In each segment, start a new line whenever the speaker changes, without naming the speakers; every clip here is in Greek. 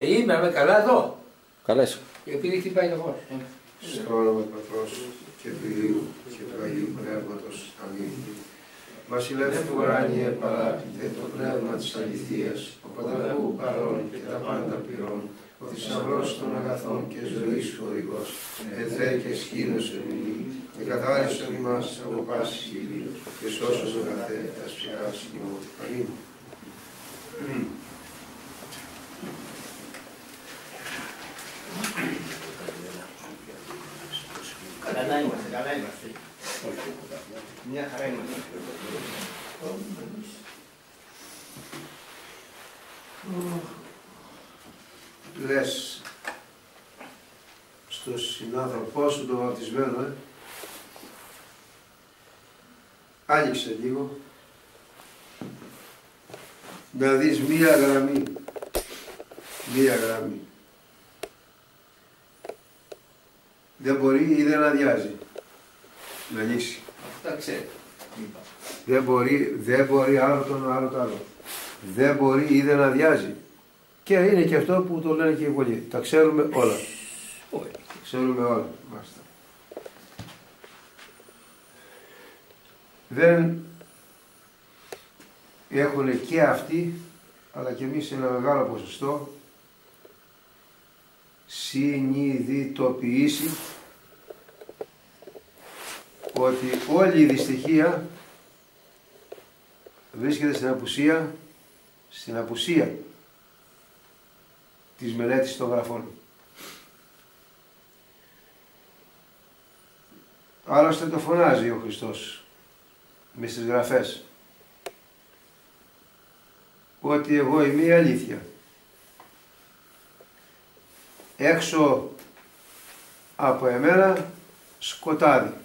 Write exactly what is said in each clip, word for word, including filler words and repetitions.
Είμαι, είμαι καλά εδώ.
Καλά είσαι.
Επειδή χτυπάει το φως.
Στο όνομα του Πατρός και του Υιού και του Αγίου Πνεύματος. Αμήν. Βασιλεύ του ουράνιε παράκλητε το πνεύμα της αληθείας, ο πανταχού παρών και τα πάντα πληρών, ο θησαυρός των αγαθών και ζωής χωρικός, ενθέ και σκήνος εμεινή, εκαθάρισον ημάς από πάση χείλη, και σώσον αγαθέ τας ψυχάς ημών. Αμήν.
Καλά είμαστε, καλά είμαστε. Μια χαρά είμαστε.
Λες στον συνάνθρωπό σου τον βαπτισμένο, ε, άνοιξε λίγο να δεις μία γραμμή, μία γραμμή. Δεν μπορεί ή δεν αδειάζει να ανοίξει.
Αυτά ξέρετε.
Δεν μπορεί, δεν μπορεί άλλο τον άλλο το άλλο. Δεν μπορεί ή δεν αδειάζει. Και είναι και αυτό που το λένε και οι πολλοί. Τα ξέρουμε όλα.
Όχι.
Ξέρουμε όλα. Μάλιστα. Δεν έχουν και αυτοί, αλλά και εμείς ένα μεγάλο ποσοστό, συνειδητοποιήσει ότι όλη η δυστυχία βρίσκεται στην απουσία, στην απουσία της μελέτης των γραφών. Άλλωστε το φωνάζει ο Χριστός μες στις γραφές, ότι εγώ είμαι η αλήθεια. Έξω από εμένα σκοτάδι.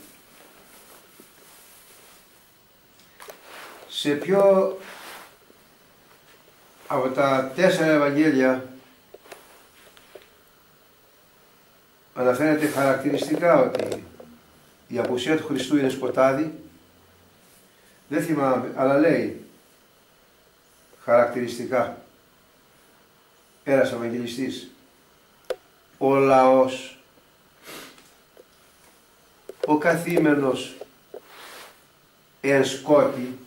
Σε ποιο από τα τέσσερα Ευαγγέλια αναφέρεται χαρακτηριστικά ότι η απουσία του Χριστού είναι σκοτάδι? Δεν θυμάμαι, αλλά λέει χαρακτηριστικά ένας Ευαγγελιστής: ο λαός, ο καθήμενος εν σκότη,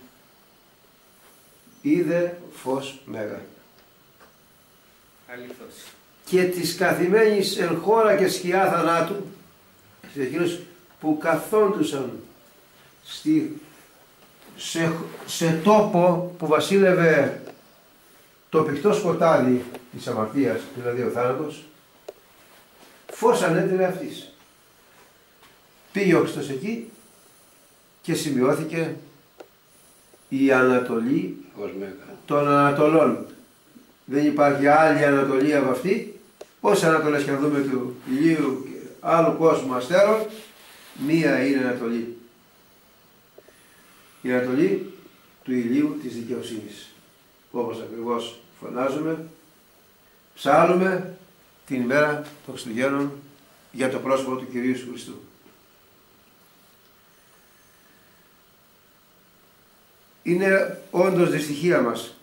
είδε φως μέγα.
Αλήθως.
Και της καθημένης εν χώρα και σκιά θανάτου, σε εκείνους που καθόντουσαν στη, σε, σε τόπο που βασίλευε το πυκτό σκοτάδι της αμαρτίας, δηλαδή ο θάνατος, φως ανέτειλε αυτής. Πήγε ο Χριστός εκεί και σημειώθηκε η Ανατολή των Ανατολών. Δεν υπάρχει άλλη Ανατολή από αυτή. Όσες Ανατολές και να δούμε του ηλίου και άλλου κόσμου αστέρων, μία είναι Ανατολή. Η Ανατολή του ηλίου της δικαιοσύνης. Όπως ακριβώς φωνάζουμε, ψάλλουμε την ημέρα των Χριστουγέννων για το πρόσωπο του Κυρίου Ιησού Χριστού. Είναι όντως δυστυχία μας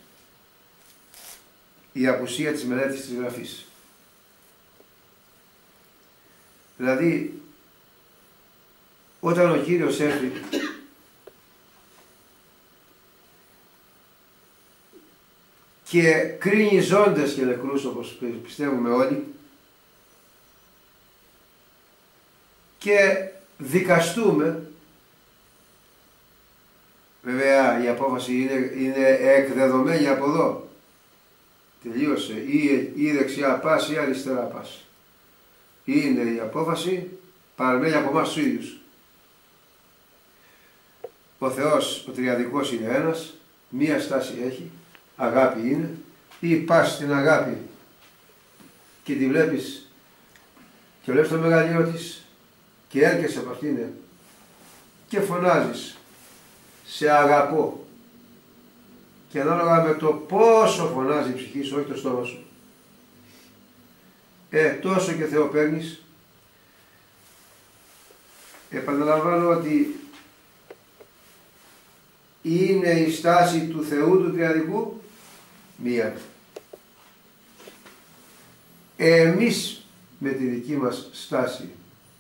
η απουσία της μελέτης της Γραφής. Δηλαδή, όταν ο Κύριος έρθει και κρίνει ζώντες και νεκρούς, όπως πιστεύουμε όλοι, και δικαστούμε, βέβαια η απόφαση είναι, είναι εκδεδομένη από εδώ, τελείωσε, ή, ή δεξιά πας ή αριστερά πας. Είναι η απόφαση παραμένει από εμάς τους ίδιους. Ο Θεός, ο Τριαδικός, είναι ένας, μία στάση έχει, αγάπη είναι, ή πας στην αγάπη και τη βλέπεις και βλέπεις το μεγαλείο της και έρχεσαι από αυτήν και φωνάζεις σε αγαπώ, και ανάλογα με το πόσο φωνάζει η ψυχή σου, όχι το στόμα σου, ε, τόσο και Θεό παίρνεις. Επαναλαμβάνω ότι είναι η στάση του Θεού του Τριαδικού μία. εμείς με τη δική μας στάση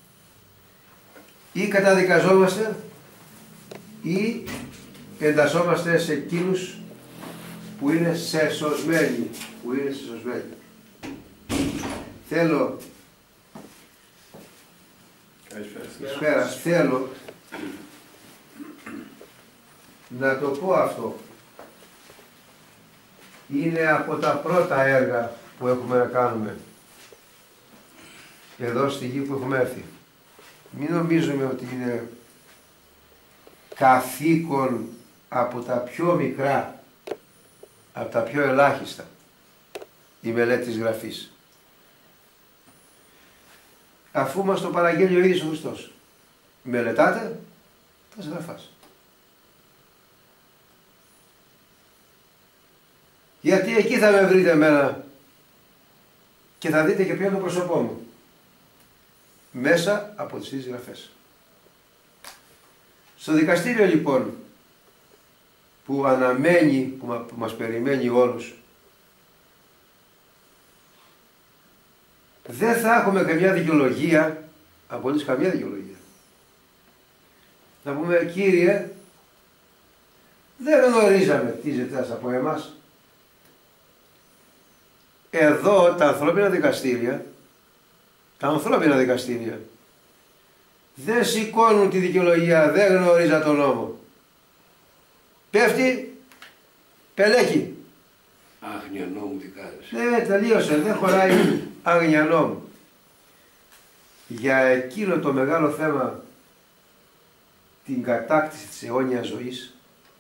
ή καταδικαζόμαστε ή εντασσόμαστε σε εκείνους που είναι σεσωσμένοι, που είναι σεσωσμένοι. Θέλω, καλησπέρα, θέλω να το πω αυτό. Είναι από τα πρώτα έργα που έχουμε να κάνουμε εδώ στη γη που έχουμε έρθει. Μην νομίζουμε ότι είναι καθήκον από τα πιο μικρά, από τα πιο ελάχιστα, η μελέτη της Γραφής. Αφού μας το παραγγέλει ο ίδιος ο Χριστός. Μελετάτε τα Γραφάς. Γιατί εκεί θα με βρείτε εμένα και θα δείτε και ποιο είναι το πρόσωπό μου. Μέσα από τις ίδιες Γραφές. Στο δικαστήριο λοιπόν που αναμένει, που μας περιμένει όλους, δεν θα έχουμε καμιά δικαιολογία, απολύτως καμιά δικαιολογία. Να πούμε, Κύριε, δεν γνωρίζαμε τι ζητάς από εμάς. Εδώ τα ανθρώπινα δικαστήρια, τα ανθρώπινα δικαστήρια, δεν σηκώνουν τη δικαιολογία, δεν γνωρίζα τον νόμο. Πέφτει, πελέχει.
Άγνοια νόμου δικάζεσαι.
Ναι, τελείωσε, δεν χωράει άγνοια νόμου. Για εκείνο το μεγάλο θέμα, την κατάκτηση της αιώνιας ζωής,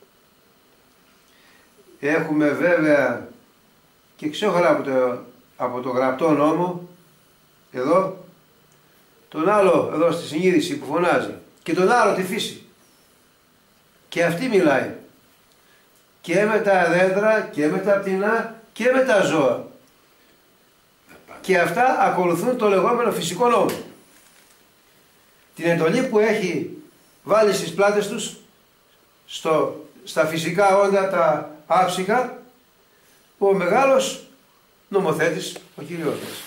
έχουμε βέβαια και ξέχωρα από το, από το γραπτό νόμο, εδώ, τον άλλο εδώ στη συνείδηση που φωνάζει και τον άλλο τη φύση. Και αυτή μιλάει. Και με τα δέντρα και με τα πτηνά και με τα ζώα. Και αυτά ακολουθούν το λεγόμενο φυσικό νόμο. Την εντολή που έχει βάλει στις πλάτες τους στο, στα φυσικά όντα τα άψυχα ο μεγάλος νομοθέτης, ο Κύριος μας.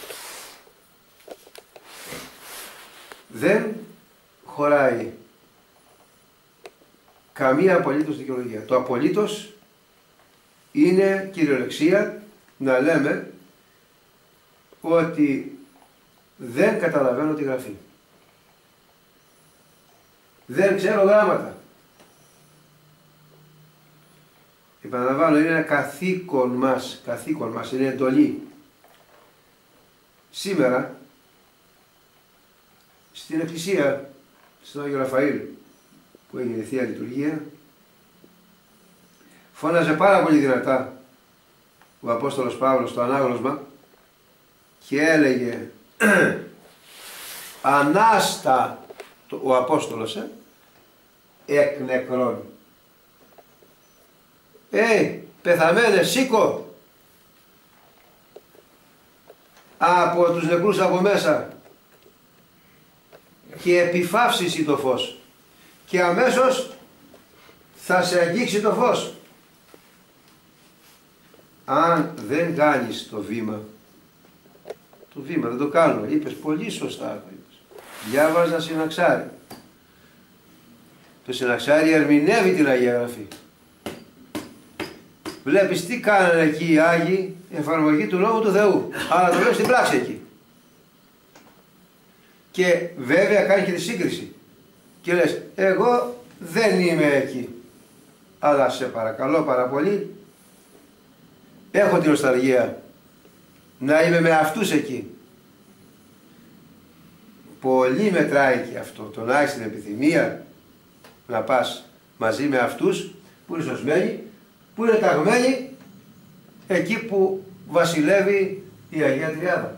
Δεν χωράει καμία απολύτως δικαιολογία. Το απολύτως είναι κυριολεξία να λέμε ότι δεν καταλαβαίνω τη Γραφή. Δεν ξέρω γράμματα. Επαναλαμβάνω, είναι ένα καθήκον μας, καθήκον μας, είναι εντολή. Σήμερα, στην Εκκλησία, στον Άγιο Ραφαήλ, που έγινε Θεία Λειτουργία, φώναζε πάρα πολύ δυνατά ο Απόστολος Παύλος στο ανάγνωσμα και έλεγε ανάστα ο Απόστολος ε, εκ νεκρών. Ε, πεθαμένε, σήκω από τους νεκρούς από μέσα και επιφάυσισε το φως και αμέσως θα σε αγγίξει το φως. Αν δεν κάνεις το βήμα, το βήμα δεν το κάνουμε, είπες πολύ σωστά, διάβαζα συναξάρι. Το συναξάρι ερμηνεύει την Αγία Γραφή. Βλέπεις τι κάνανε εκεί οι Άγιοι, εφαρμογή του νόμου του Θεού, αλλά το βλέπεις στην πράξη εκεί. Και βέβαια κάνει και τη σύγκριση και λες, εγώ δεν είμαι εκεί, αλλά σε παρακαλώ πάρα πολύ, έχω την νοσταλγία να είμαι με αυτούς εκεί. Πολύ μετράει και αυτό, το να έχεις την επιθυμία να πας μαζί με αυτούς που είναι σωσμένοι, που είναι ταγμένοι εκεί που βασιλεύει η Αγία Τριάδα.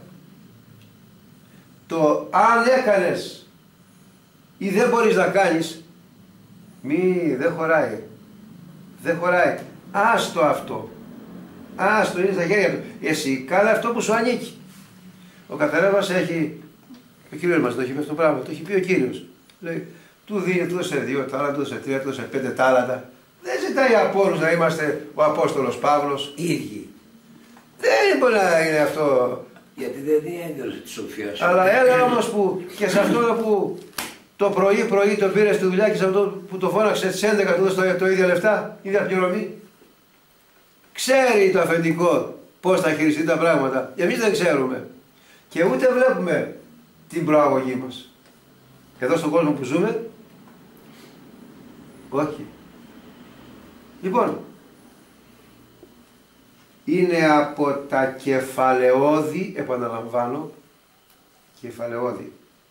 Το αν έκανες ή δεν μπορείς να κάνεις, μη, δεν χωράει. Δεν χωράει. Άστο αυτό. Άστο, είναι στα χέρια του. Εσύ κάνε αυτό που σου ανήκει. Ο καθένας έχει, ο Κύριος μας το έχει πει αυτό το πράγμα, το έχει πει ο Κύριος. Λέει, του δίνει, του δώσε δύο τάλαντα, του δώσε τρία, του δώσε πέντε τάλαντα. Δεν ζητάει από όλους να είμαστε ο Απόστολος Παύλος.
Ίδιοι.
Δεν μπορεί να είναι αυτό
Γιατί δεν έδωσε τη σοφία σου.
Αλλά έλα όμως που και σε αυτό που το πρωί πρωί το πήρε στη δουλειά και σε αυτό που το φώναξε στις έντεκα του δώσε το ίδια λεφτά, ίδια πληρωμή. Ξέρει το αφεντικό πώς θα χειριστεί τα πράγματα. Εμείς δεν ξέρουμε. Και ούτε βλέπουμε την προαγωγή μας. Εδώ στον κόσμο που ζούμε, όχι. Λοιπόν, είναι από τα κεφαλαιώδη, επαναλαμβάνω, κεφαλαιώδη,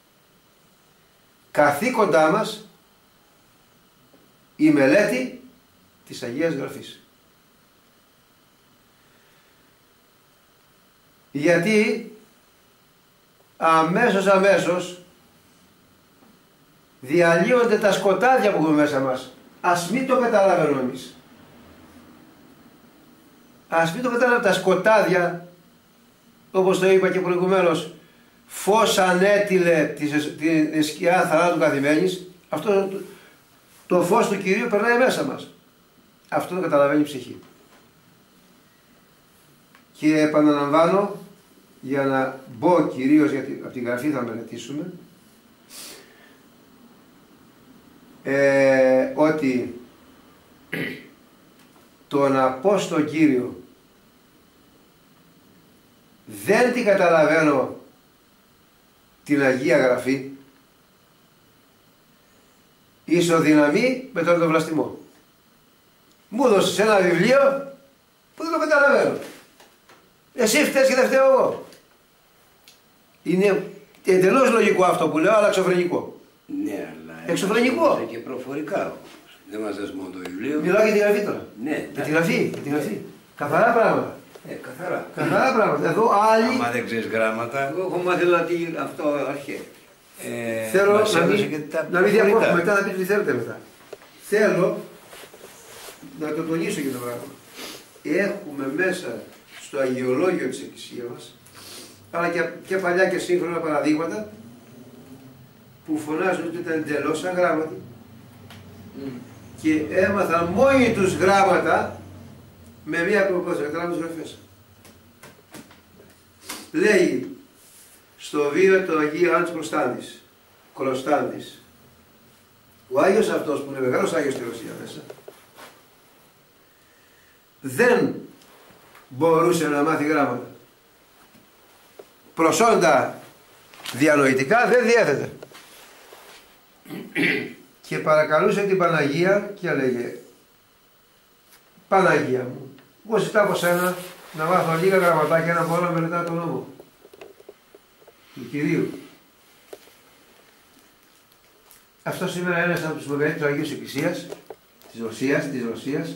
καθήκοντά μας η μελέτη της Αγίας Γραφής. Γιατί αμέσως αμέσως διαλύονται τα σκοτάδια που έχουμε μέσα μας. Ας μην το καταλαβαίνουμε εμείς. Ας μην το καταλαβαίνουμε. Τα σκοτάδια, όπως το είπα και προηγουμένως, φως ανέτειλε την σκιά θανάτου καθημένης, αυτό το, το φως του Κυρίου περνάει μέσα μας. Αυτό το καταλαβαίνει η ψυχή. Και επαναλαμβάνω, για να μπω κυρίως, γιατί από την Γραφή θα μελετήσουμε, ε, ότι το να πω στον Κύριο δεν την καταλαβαίνω την Αγία Γραφή, ισοδυναμεί με τον ευλαστημό. Μου έδωσες ένα βιβλίο που δεν το καταλαβαίνω. Εσύ φταίς και δεν φταίω εγώ. Είναι εντελώς λογικό αυτό που λέω, αλλά εξωφρενικό.
Ναι, αλλά
εξωφρενικό.
Και προφορικά όμως. Δεν μας δες μόνο το βιβλίο.
Μιλάω για τη Γραφή τώρα.
Ναι.
Για τη Γραφή. Για τη Γραφή. Καθαρά πράγματα.
Ε, καθαρά.
Καθαρά πράγματα. Εδώ άλλοι.
Άμα δεν ξέρεις γράμματα, εγώ έχω μάθει ότι αυτό αρχαία. Ε,
θέλω να μην, να μην διακόψω μετά, να πείτε τι θέλετε μετά. Θέλω να το τονίσω για το πράγμα. Έχουμε μέσα στο αγιολόγιο της Εκκλησίας μας, αλλά και, και παλιά και σύγχρονα παραδείγματα που φωνάζουν ότι ήταν εντελώς αγράμματοι mm. και έμαθαν μόνοι τους γράμματα με μία προπόθεση, κατά τους γραφές. Λέει στο βίο του Αγίου Άντς Κροστάντης, Κροστάντης, ο Άγιος αυτός που είναι μεγάλος Άγιος στη Ρωσία μέσα, δεν μπορούσε να μάθει γράμματα. Προσόντα διανοητικά δεν διέθετε. Και παρακαλούσε την Παναγία και έλεγε, Παναγία μου, εγώ ζητάω από σένα να μάθω λίγα γραμματάκια να μπορώ να μελετάω τον νόμο του Κυρίου. Αυτό σήμερα είναι ένας από τους μεγαλύτερους Αγίους Εκκλησίας της Ρωσίας, της Ρωσίας.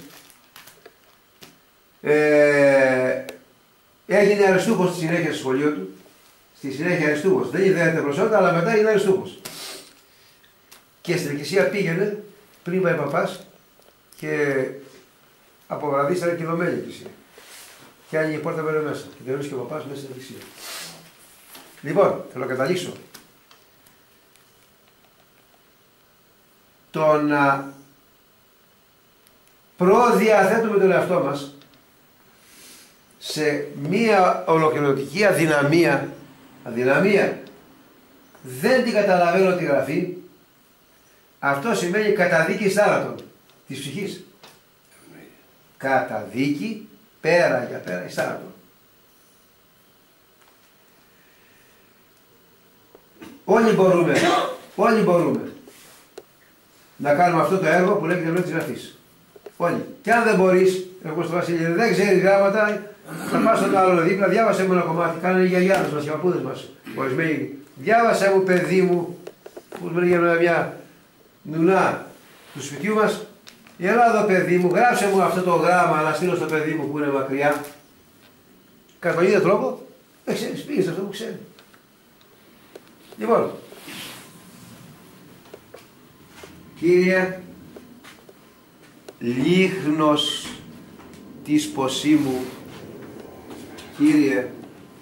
Ε, έγινε αριστούχος στη συνέχεια στο σχολείο του. Στη συνέχεια αριστούχος. Δεν ιδέεται προσόντα, αλλά μετά έγινε αριστούχος. Και στην εκκλησία πήγαινε πριν πάει παπάς και αποβραδίστηκε και δομένη η εκκλησία. Και άνοιγε η πόρτα πέρα μέσα. Και δεν και ο παπάς μέσα στην εκκλησία. Λοιπόν, θέλω να καταλήξω. Το να προδιαθέτουμε τον εαυτό μας σε μία ολοκληρωτική αδυναμία, αδυναμία, δεν την καταλαβαίνω τη Γραφή, αυτό σημαίνει καταδίκη θάνατον της ψυχής. Καταδίκη πέρα για πέρα εις θάνατον. Όλοι μπορούμε, όλοι μπορούμε να κάνουμε αυτό το έργο που λέγεται μέλη της Γραφής. Όλοι. Και αν δεν μπορείς, όπως το Βασίλειο, δεν ξέρεις γράμματα, θα πας στον άλλο δίπλα, διάβασε μου ένα κομμάτι. Κάνανε οι γιαγιάδες μας, οι παππούδες μας. Ορισμένοι. Διάβασε μου, παιδί μου, που λέγαμε μια νουνά του σπιτιού μας. Έλα εδώ, παιδί μου, γράψε μου αυτό το γράμμα να στείλω στο παιδί μου που είναι μακριά. Κατά τον ίδιο τρόπο, δεν ξέρεις, πήγες αυτό που ξέρει. Λοιπόν, Κύριε, λίχνος της ποσίμου, Κύριε,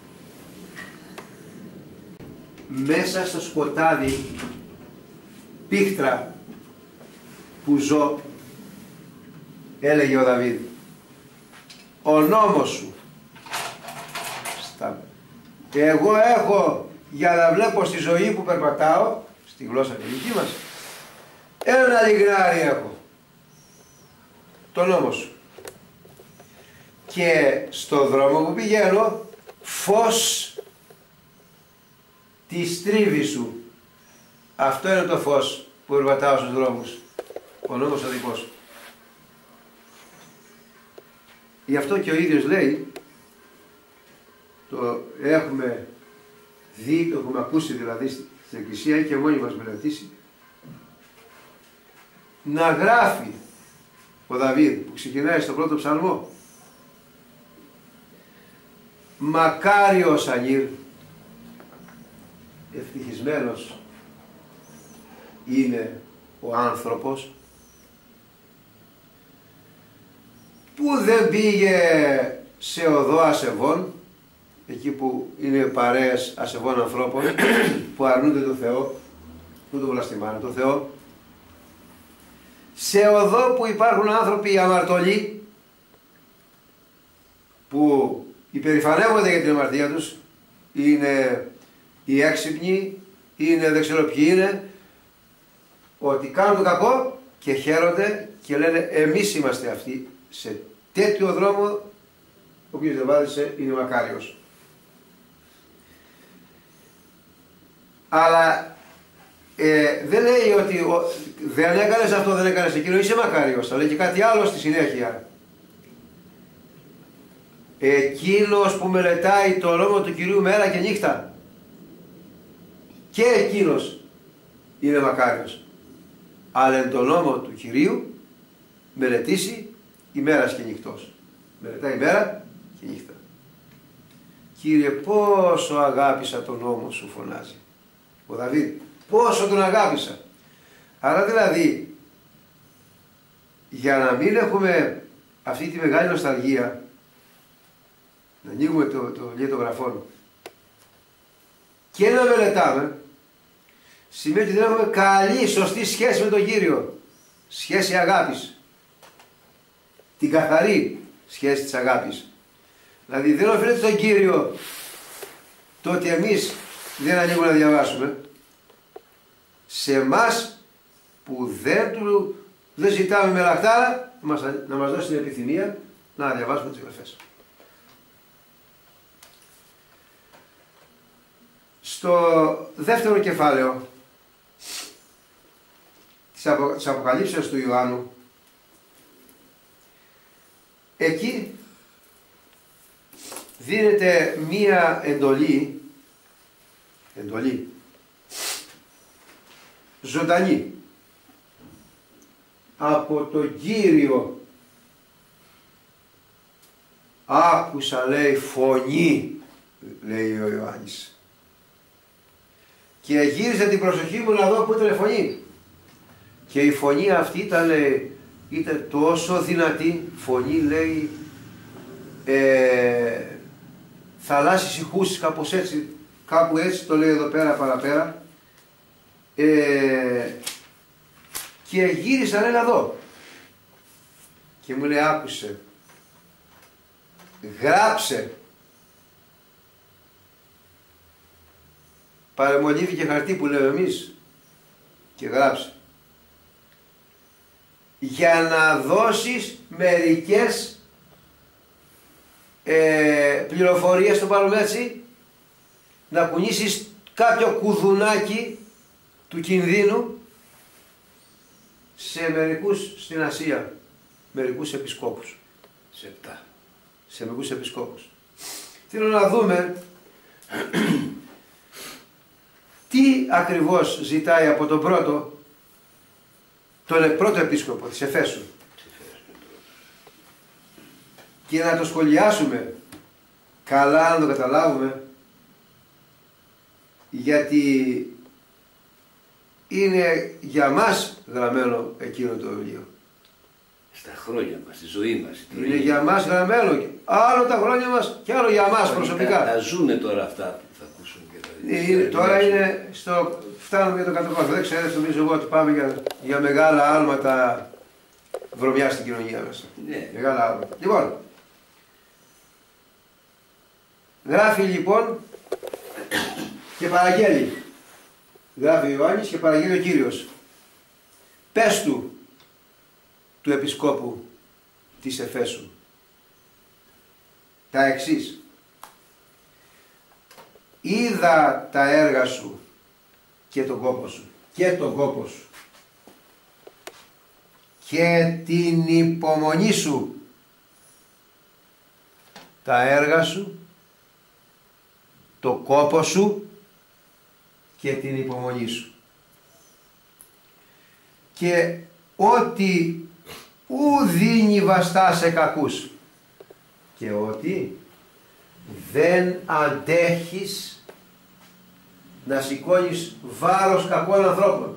μέσα στο σκοτάδι πίχτρα που ζω, έλεγε ο Δαβίδ, ο νόμος σου στα Εγώ έχω, για να βλέπω στη ζωή που περπατάω, στη γλώσσα τη δική μας, ένα λιγνάρι έχω. Το νόμο σου. Και στο δρόμο που πηγαίνω, φως της τρίβης σου. Αυτό είναι το φως που περπατάω στους δρόμους. Ο νόμος ο δικός σου. Γι' αυτό και ο ίδιος λέει, το έχουμε δει, το έχουμε ακούσει δηλαδή στην Εκκλησία και μόνοι μας μελετήσει, να γράφει ο Δαβίδ που ξεκινάει στο πρώτο ψαλμό, μακάριος ανήρ, ευτυχισμένος είναι ο άνθρωπος που δεν πήγε σε οδό ασεβών, εκεί που είναι παρέες ασεβών ανθρώπων που αρνούνται τον Θεό, που τον βλαστημάνε τον Θεό, σε οδό που υπάρχουν άνθρωποι αμαρτωλοί που υπερηφανεύονται για την αμαρτία τους, είναι οι έξυπνοι, είναι δεν ξέρω ποιοι είναι, ότι κάνουν το κακό και χαίρονται και λένε εμείς είμαστε αυτοί. Σε τέτοιο δρόμο ο οποίος δεν βάδισε είναι μακάριος. Αλλά ε, δεν λέει ότι ο, δεν έκανες αυτό, δεν έκανες εκείνο, είσαι μακάριος. Θα λέει και κάτι άλλο στη συνέχεια. Εκείνος που μελετάει το νόμο του Κυρίου μέρα και νύχτα, και εκείνος είναι μακάριος. Αλλά εν το νόμο του Κυρίου μελετήσει ημέρας και νυχτός. Μελετάει ημέρα και νύχτα. Κύριε, πόσο αγάπησα τον νόμο σου, φωνάζει ο Δαβίδ, πόσο τον αγάπησα. Άρα δηλαδή, για να μην έχουμε αυτή τη μεγάλη νοσταλγία, να ανοίγουμε το, το βιβλίο των γραφών και να μελετάμε, σημαίνει ότι δεν έχουμε καλή, σωστή σχέση με τον Κύριο. Σχέση αγάπης. Την καθαρή σχέση της αγάπης. Δηλαδή δεν οφείλεται στον Κύριο το ότι εμείς δεν ανοίγουμε να διαβάσουμε. Σε εμάς που δεν, του, δεν ζητάμε με λαχτάρα να μας, να μας δώσει την επιθυμία να διαβάσουμε τις γραφές. Στο δεύτερο κεφάλαιο της, απο, της Αποκαλύψεως του Ιωάννου, εκεί δίνεται μία εντολή, εντολή ζωντανή από τον Κύριο. Άκουσα, λέει, φωνή, λέει ο Ιωάννης, και γύρισε την προσοχή μου να δω που ήταν φωνή, και η φωνή αυτή ήταν, ήταν τόσο δυνατή φωνή, λέει, ε, θαλάσσιες ηχούσεις, κάπως έτσι, κάπου έτσι το λέει εδώ πέρα παραπέρα, ε, και γύρισα, λέει, να δω, και μου λέει, άκουσε, γράψε. Παρεμολύβει και χαρτί που λέμε εμείς και γράψε, για να δώσεις μερικές ε, πληροφορίες, το πάρουμε έτσι, να κουνήσεις κάποιο κουδουνάκι του κινδύνου σε μερικούς στην Ασία, μερικούς επισκόπους.
Σε επτά.
Σε μερικούς επισκόπους. Θέλω να δούμε τι ακριβώς ζητάει από τον πρώτο, τον πρώτο επίσκοπο της Εφέσου, και να το σχολιάσουμε καλά, να το καταλάβουμε, γιατί είναι για μας γραμμένο εκείνο το βιβλίο.
Στα χρόνια μας, στη ζωή μας.
Είναι για μας γραμμένο, άλλο τα χρόνια μας και άλλο για μας προσωπικά.
Να ζούμε τώρα αυτά που θα ακούσουν και θα
είναι, τώρα είναι στο, φτάνουμε για το κατωπάθο. Δεν ξέρετε, νομίζω εγώ ότι πάμε για, για μεγάλα άλματα βρωμιά στην κοινωνία μας.
Ναι.
Μεγάλα άλματα. Λοιπόν, γράφει λοιπόν και παραγγέλει, γράφει ο Ιωάννης και παραγγέλει ο Κύριος, πες του, του επισκόπου της Εφέσου, τα εξής: είδα τα έργα σου και τον κόπο σου και τον κόπο σου και την υπομονή σου, τα έργα σου, το κόπο σου και την υπομονή σου, και ότι ου δίνει βαστά σε κακούς και ότι δεν αντέχεις να σηκώνεις βάρος κακών ανθρώπων.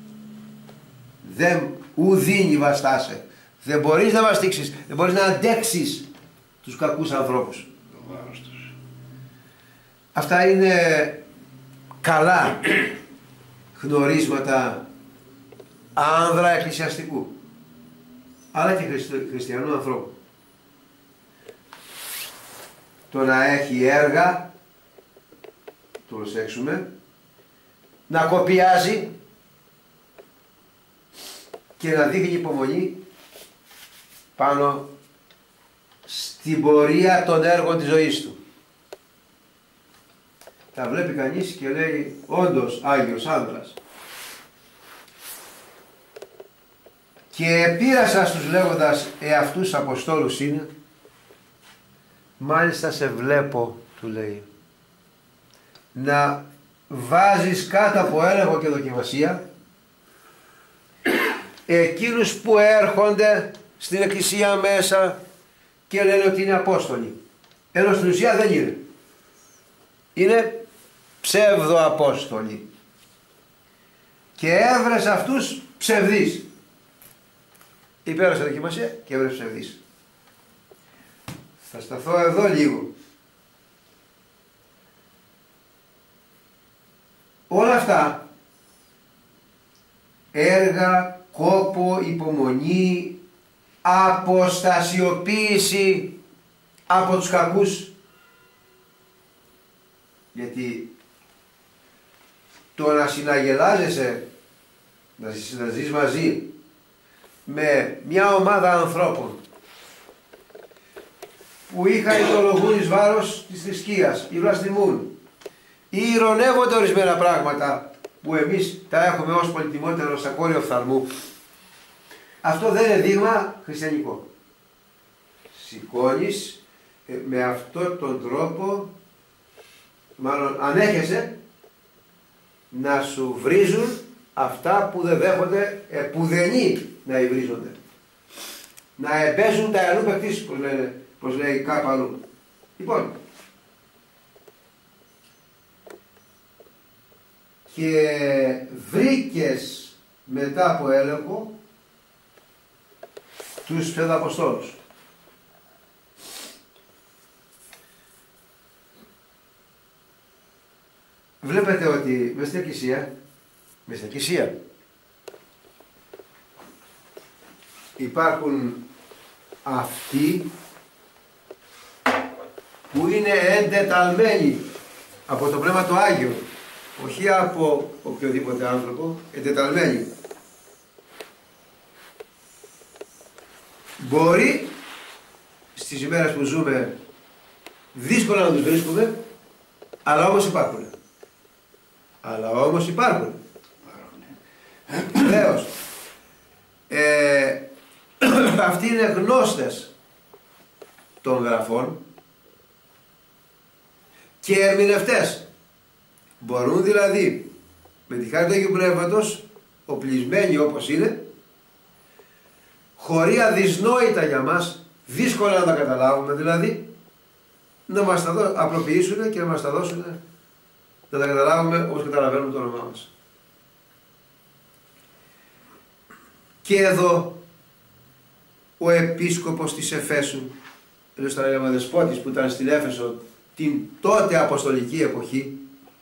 Δεν ου δίνει βαστάσε. Δεν μπορείς να βαστίξεις, δεν μπορείς να αντέξεις τους κακούς ανθρώπους.
Το βάρος τους.
Αυτά είναι καλά γνωρίσματα άνδρα εκκλησιαστικού, αλλά και χριστιανού ανθρώπου. Το να έχει έργα, το προσέξουμε, να κοπιάζει και να δείχνει υπομονή πάνω στην πορεία των έργων της ζωής του. Τα βλέπει κανείς και λέει όντως Άγιος άνδρας. Και πείρασα στους λέγοντας εαυτούς Αποστόλους είναι, μάλιστα σε βλέπω, του λέει, να βάζεις κάτω από έλεγχο και δοκιμασία εκείνους που έρχονται στην εκκλησία μέσα και λένε ότι είναι Απόστολοι, ενώ στην ουσία δεν είναι. Είναι ψεύδο Απόστολοι και έβρες αυτούς ψευδείς. Υπέρασε δοκιμασία και έβρες ψευδείς. Θα σταθώ εδώ λίγο. Όλα αυτά, έργα, κόπο, υπομονή, αποστασιοποίηση από τους κακούς, γιατί το να συναγελάζεσαι, να ζεις μαζί με μια ομάδα ανθρώπων που είχαν ιδεολογούν εις βάρος της θρησκείας, ή βλαστημούν ή ειρωνεύονται ορισμένα πράγματα που εμείς τα έχουμε ως πολυτιμότερο σακόριο φθαλμού, αυτό δεν είναι δείγμα χριστιανικό. Σηκώνεις ε, με αυτόν τον τρόπο, μάλλον ανέχεσαι να σου βρίζουν αυτά που δεν δέχονται επουδενή να υβρίζονται, να εμπέζουν τα αλλού παικτήσεις, πως, πως λέει κάπου αλλού. Λοιπόν, και βρήκες μετά από έλεγχο τους ψευδαποστόλους. Βλέπετε ότι μες στην εκκλησία, μες στην εκκλησία υπάρχουν αυτοί που είναι εντεταλμένοι από το Πνεύμα το Άγιο, όχι από οποιοδήποτε άνθρωπο, εντεταλμένοι. Μπορεί στις ημέρες που ζούμε δύσκολα να τους βρίσκουμε, αλλά όμως υπάρχουν. Αλλά όμως υπάρχουν. Βεβαίως. Ε, αυτοί είναι γνώστες των γραφών και ερμηνευτές. Μπορούν δηλαδή με τη χάρη του Αγίου Πνεύματος, οπλισμένοι όπως είναι, χωρί αδυσνόητα για μας, δύσκολα να τα καταλάβουμε δηλαδή, να μας τα απλοποιήσουν και να μας τα δώσουν, να τα καταλάβουμε όπως καταλαβαίνουμε το όνομά μας. Και εδώ ο επίσκοπος της Εφέσου, δηλαδή θα λέγαμε δεσπότης που ήταν στην Έφεσο την τότε αποστολική εποχή,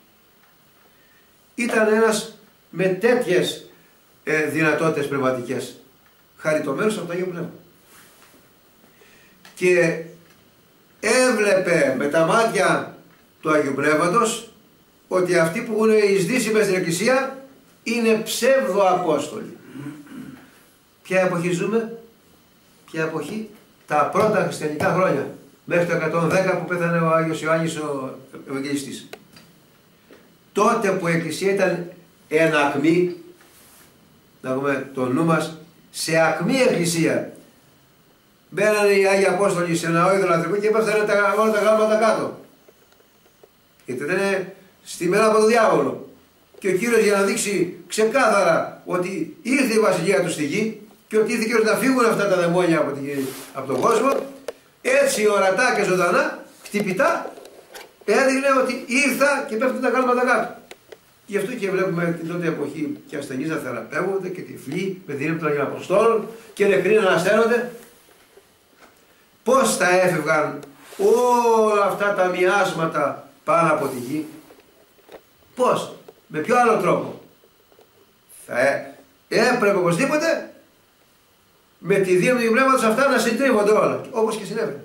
ήταν ένας με τέτοιες ε, δυνατότητες πνευματικές, χαριτωμένος από το Άγιο Πνεύμα. Και έβλεπε με τα μάτια του Αγίου Πνεύματος ότι αυτοί που έχουν εισδύσει μέσα στην Εκκλησία είναι ψεύδο-απόστολοι. Ποια εποχή ζούμε? Ποια εποχή? Τα πρώτα χριστιανικά χρόνια, μέχρι το εκατόν δέκα που πέθανε ο Άγιος Ιωάννης ο Ευαγγελιστής. Τότε που η Εκκλησία ήταν εν ακμή, να πούμε το νου μας, σε ακμή Εκκλησία, μπαίνανε οι Άγιοι Απόστολοι σε ένα ειδωλατρικό και έπαθανε τα, όλα τα γράμματα κάτω. Γιατί ήταν στημένα από τον διάβολο. Και ο Κύριος, για να δείξει ξεκάθαρα ότι ήρθε η βασιλεία του στη γη και ότι ήρθε και να φύγουν αυτά τα δαιμόνια από, την, από τον κόσμο, έτσι ορατά και ζωντανά, χτυπητά, έδειχνε ότι ήρθα και πέφτουν τα γράμματα κάτω. Γι' αυτό και βλέπουμε την τότε εποχή και ασθενείς να θεραπεύονται και τυφλοί με την δύναμη των Αγίων Αποστόλων και νεκροί να ανασταίνονται. Πώς θα έφευγαν όλα αυτά τα μοιάσματα πάνω από τη γη? Πώς? Με ποιο άλλο τρόπο? Θα έ, έπρεπε οπωσδήποτε με τη δύναμη του πνεύματος αυτά να συντρίβονται όλα, όπως και συνέβαινε.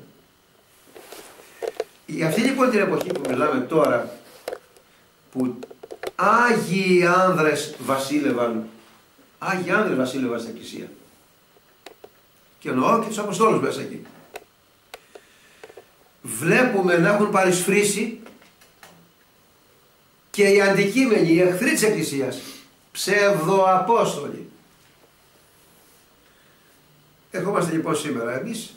Για αυτή λοιπόν την εποχή που μιλάμε τώρα, που Άγιοι άνδρες βασίλευαν, Άγιοι άνδρες βασίλευαν στην Εκκλησία, και εννοώ και τους Αποστόλους μέσα εκεί, βλέπουμε να έχουν παρισφρήσει και οι αντικείμενοι, οι εχθροί της Εκκλησίας, ψευδοαπόστολοι. Ερχόμαστε λοιπόν σήμερα εμείς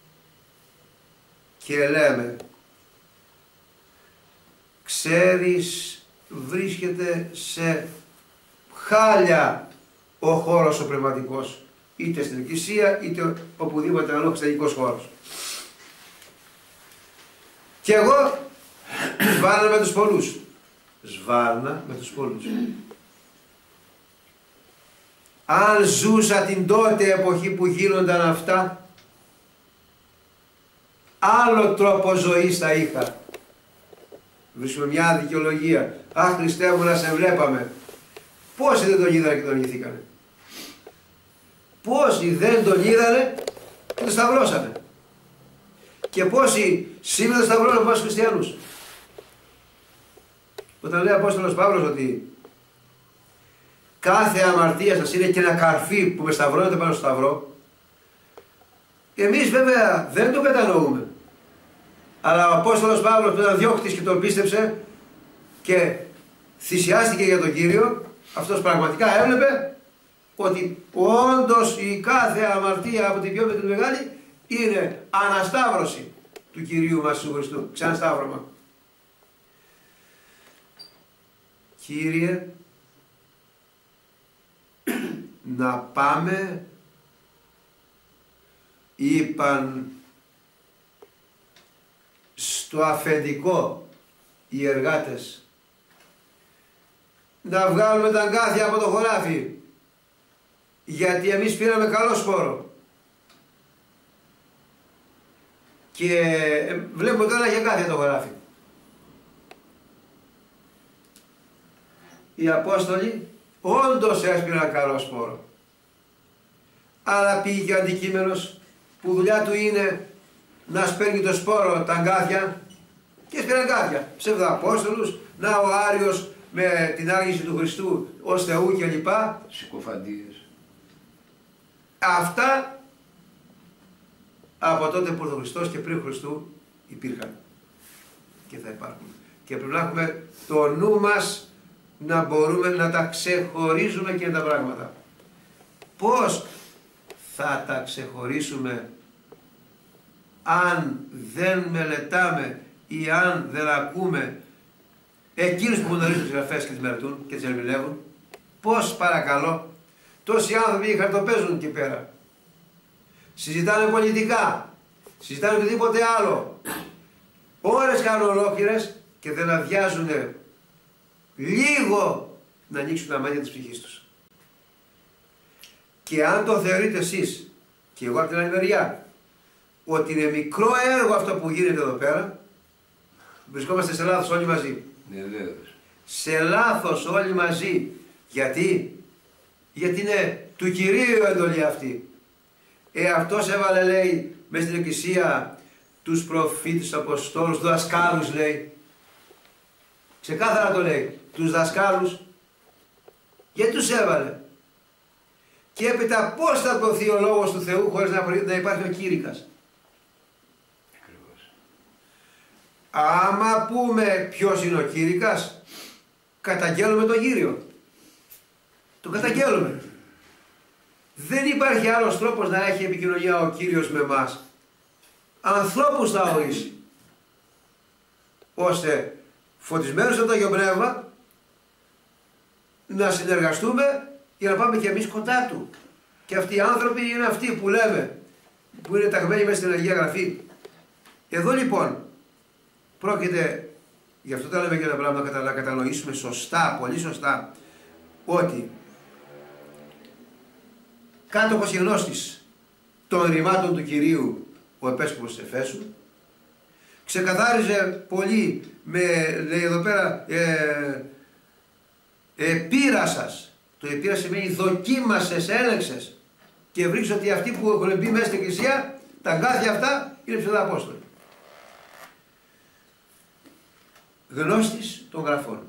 και λέμε, ξέρεις, βρίσκεται σε χάλια ο χώρος ο πνευματικός, είτε στην Εκκλησία είτε οπουδήποτε αλλού χριστιανικός χώρος. Και εγώ σβάρνα με τους πολλούς. Σβάρνα με τους πολλούς. Αν ζούσα την τότε εποχή που γίνονταν αυτά, άλλο τρόπο ζωής θα είχα. Βρίσκουμε μια δικαιολογία. Αχ, Χριστέ μου, να σε βλέπαμε. Πόσοι δεν τον είδανε και τον ηγηθήκανε? Πόσοι δεν τον είδανε και τον σταυρώσανε? Και πόσοι σήμερα σταυρώνουν από τους χριστιανούς? Όταν λέει ο Απόστολος Παύλος ότι κάθε αμαρτία σας είναι και ένα καρφί που με σταυρώνεται πάνω στο σταυρό, εμείς βέβαια δεν το κατανοούμε. Αλλά ο Απόστολος Παύλος που ήταν διώκτης και τον πίστεψε και θυσιάστηκε για τον Κύριο, αυτός πραγματικά έβλεπε ότι όντως η κάθε αμαρτία από την πιο μικρή μεγάλη είναι ανασταύρωση του Κυρίου μας του Χριστού, ξανασταύρωμα. Κύριε, να πάμε, είπαν στο αφεντικό οι εργάτες, να βγάλουμε τα αγκάθια από το χωράφι, γιατί εμείς πήραμε καλό σπόρο. Και βλέπουμε τώρα έχει αγκάθια το χωράφι. Οι Απόστολοι όντως έσπηραν καλό σπόρο. Αλλά πήγε ο αντικείμενος που δουλειά του είναι να σπέρνει το σπόρο τα αγκάθια και έσπηραν αγκάθια. Ψευδοαπόστολους, να ο Άριος με την άργηση του Χριστού ως Θεού και λοιπά.
Συκοφαντίες.
Αυτά από τότε που ήρθε ο Χριστός και πριν Χριστού υπήρχαν και θα υπάρχουν. Και πρέπει να έχουμε το νου μας να μπορούμε να τα ξεχωρίζουμε και τα πράγματα. Πώς θα τα ξεχωρίσουμε αν δεν μελετάμε ή αν δεν ακούμε εκείνους που γνωρίζουν τις γραφές και τις μελετούν και τις ερμηνεύουν? Πώς, παρακαλώ? Τόσοι άνθρωποι χαρτοπαίζουν εκεί πέρα. Συζητάνε πολιτικά, συζητάνε οτιδήποτε άλλο. Ώρες κάνουν ολόκληρες και δεν αδειάζουν λίγο να ανοίξουν τα μάτια της ψυχής τους. Και αν το θεωρείτε εσείς, και εγώ από την άλλη μεριά, ότι είναι μικρό έργο αυτό που γίνεται εδώ πέρα, βρισκόμαστε σε λάθος όλοι μαζί.
Ναι, βέβαιος.
Σε λάθος όλοι μαζί. Γιατί? Γιατί είναι του Κυρίου εντολή αυτή. Ε, αυτός έβαλε, λέει, μες στην Εκκλησία τους προφήτες, τους Αποστόλους, τους δασκάλους, λέει. Ξεκάθαρα το λέει. Τους δασκάλους, γιατί τους έβαλε. Και έπειτα πώς θα δοθεί ο λόγος του Θεού χωρίς να, να υπάρχει ο κήρυκας.
Ακριβώς.
Άμα πούμε ποιος είναι ο κήρυκας, καταγγέλουμε τον Κύριο. Το καταγγέλουμε. Δεν υπάρχει άλλος τρόπος να έχει επικοινωνία ο Κύριος με εμάς. Ανθρώπους θα ορίσει. Ώστε φωτισμένος από το Άγιο Πνεύμα να συνεργαστούμε για να πάμε και εμείς κοντά Του. Και αυτοί οι άνθρωποι είναι αυτοί που λέμε, που είναι ταγμένοι μέσα στην Αγία Γραφή. Εδώ λοιπόν πρόκειται, γι' αυτό τα λέμε και ένα πράγμα να κατανοήσουμε σωστά, πολύ σωστά, ότι κάτοχος και γνώστης των ρημάτων του Κυρίου ο επίσκοπος της Εφέσου ξεκαθάριζε πολύ με, λέει εδώ πέρα, ε, επήρασας. Το επήρα σημαίνει δοκίμασες, έλεξες και βρήκες ότι αυτοί που έχουν μπει μέσα στην Εκκλησία, τα αγκάθια αυτά είναι ψευδοαπόστολοι. Γνώστης των Γραφών.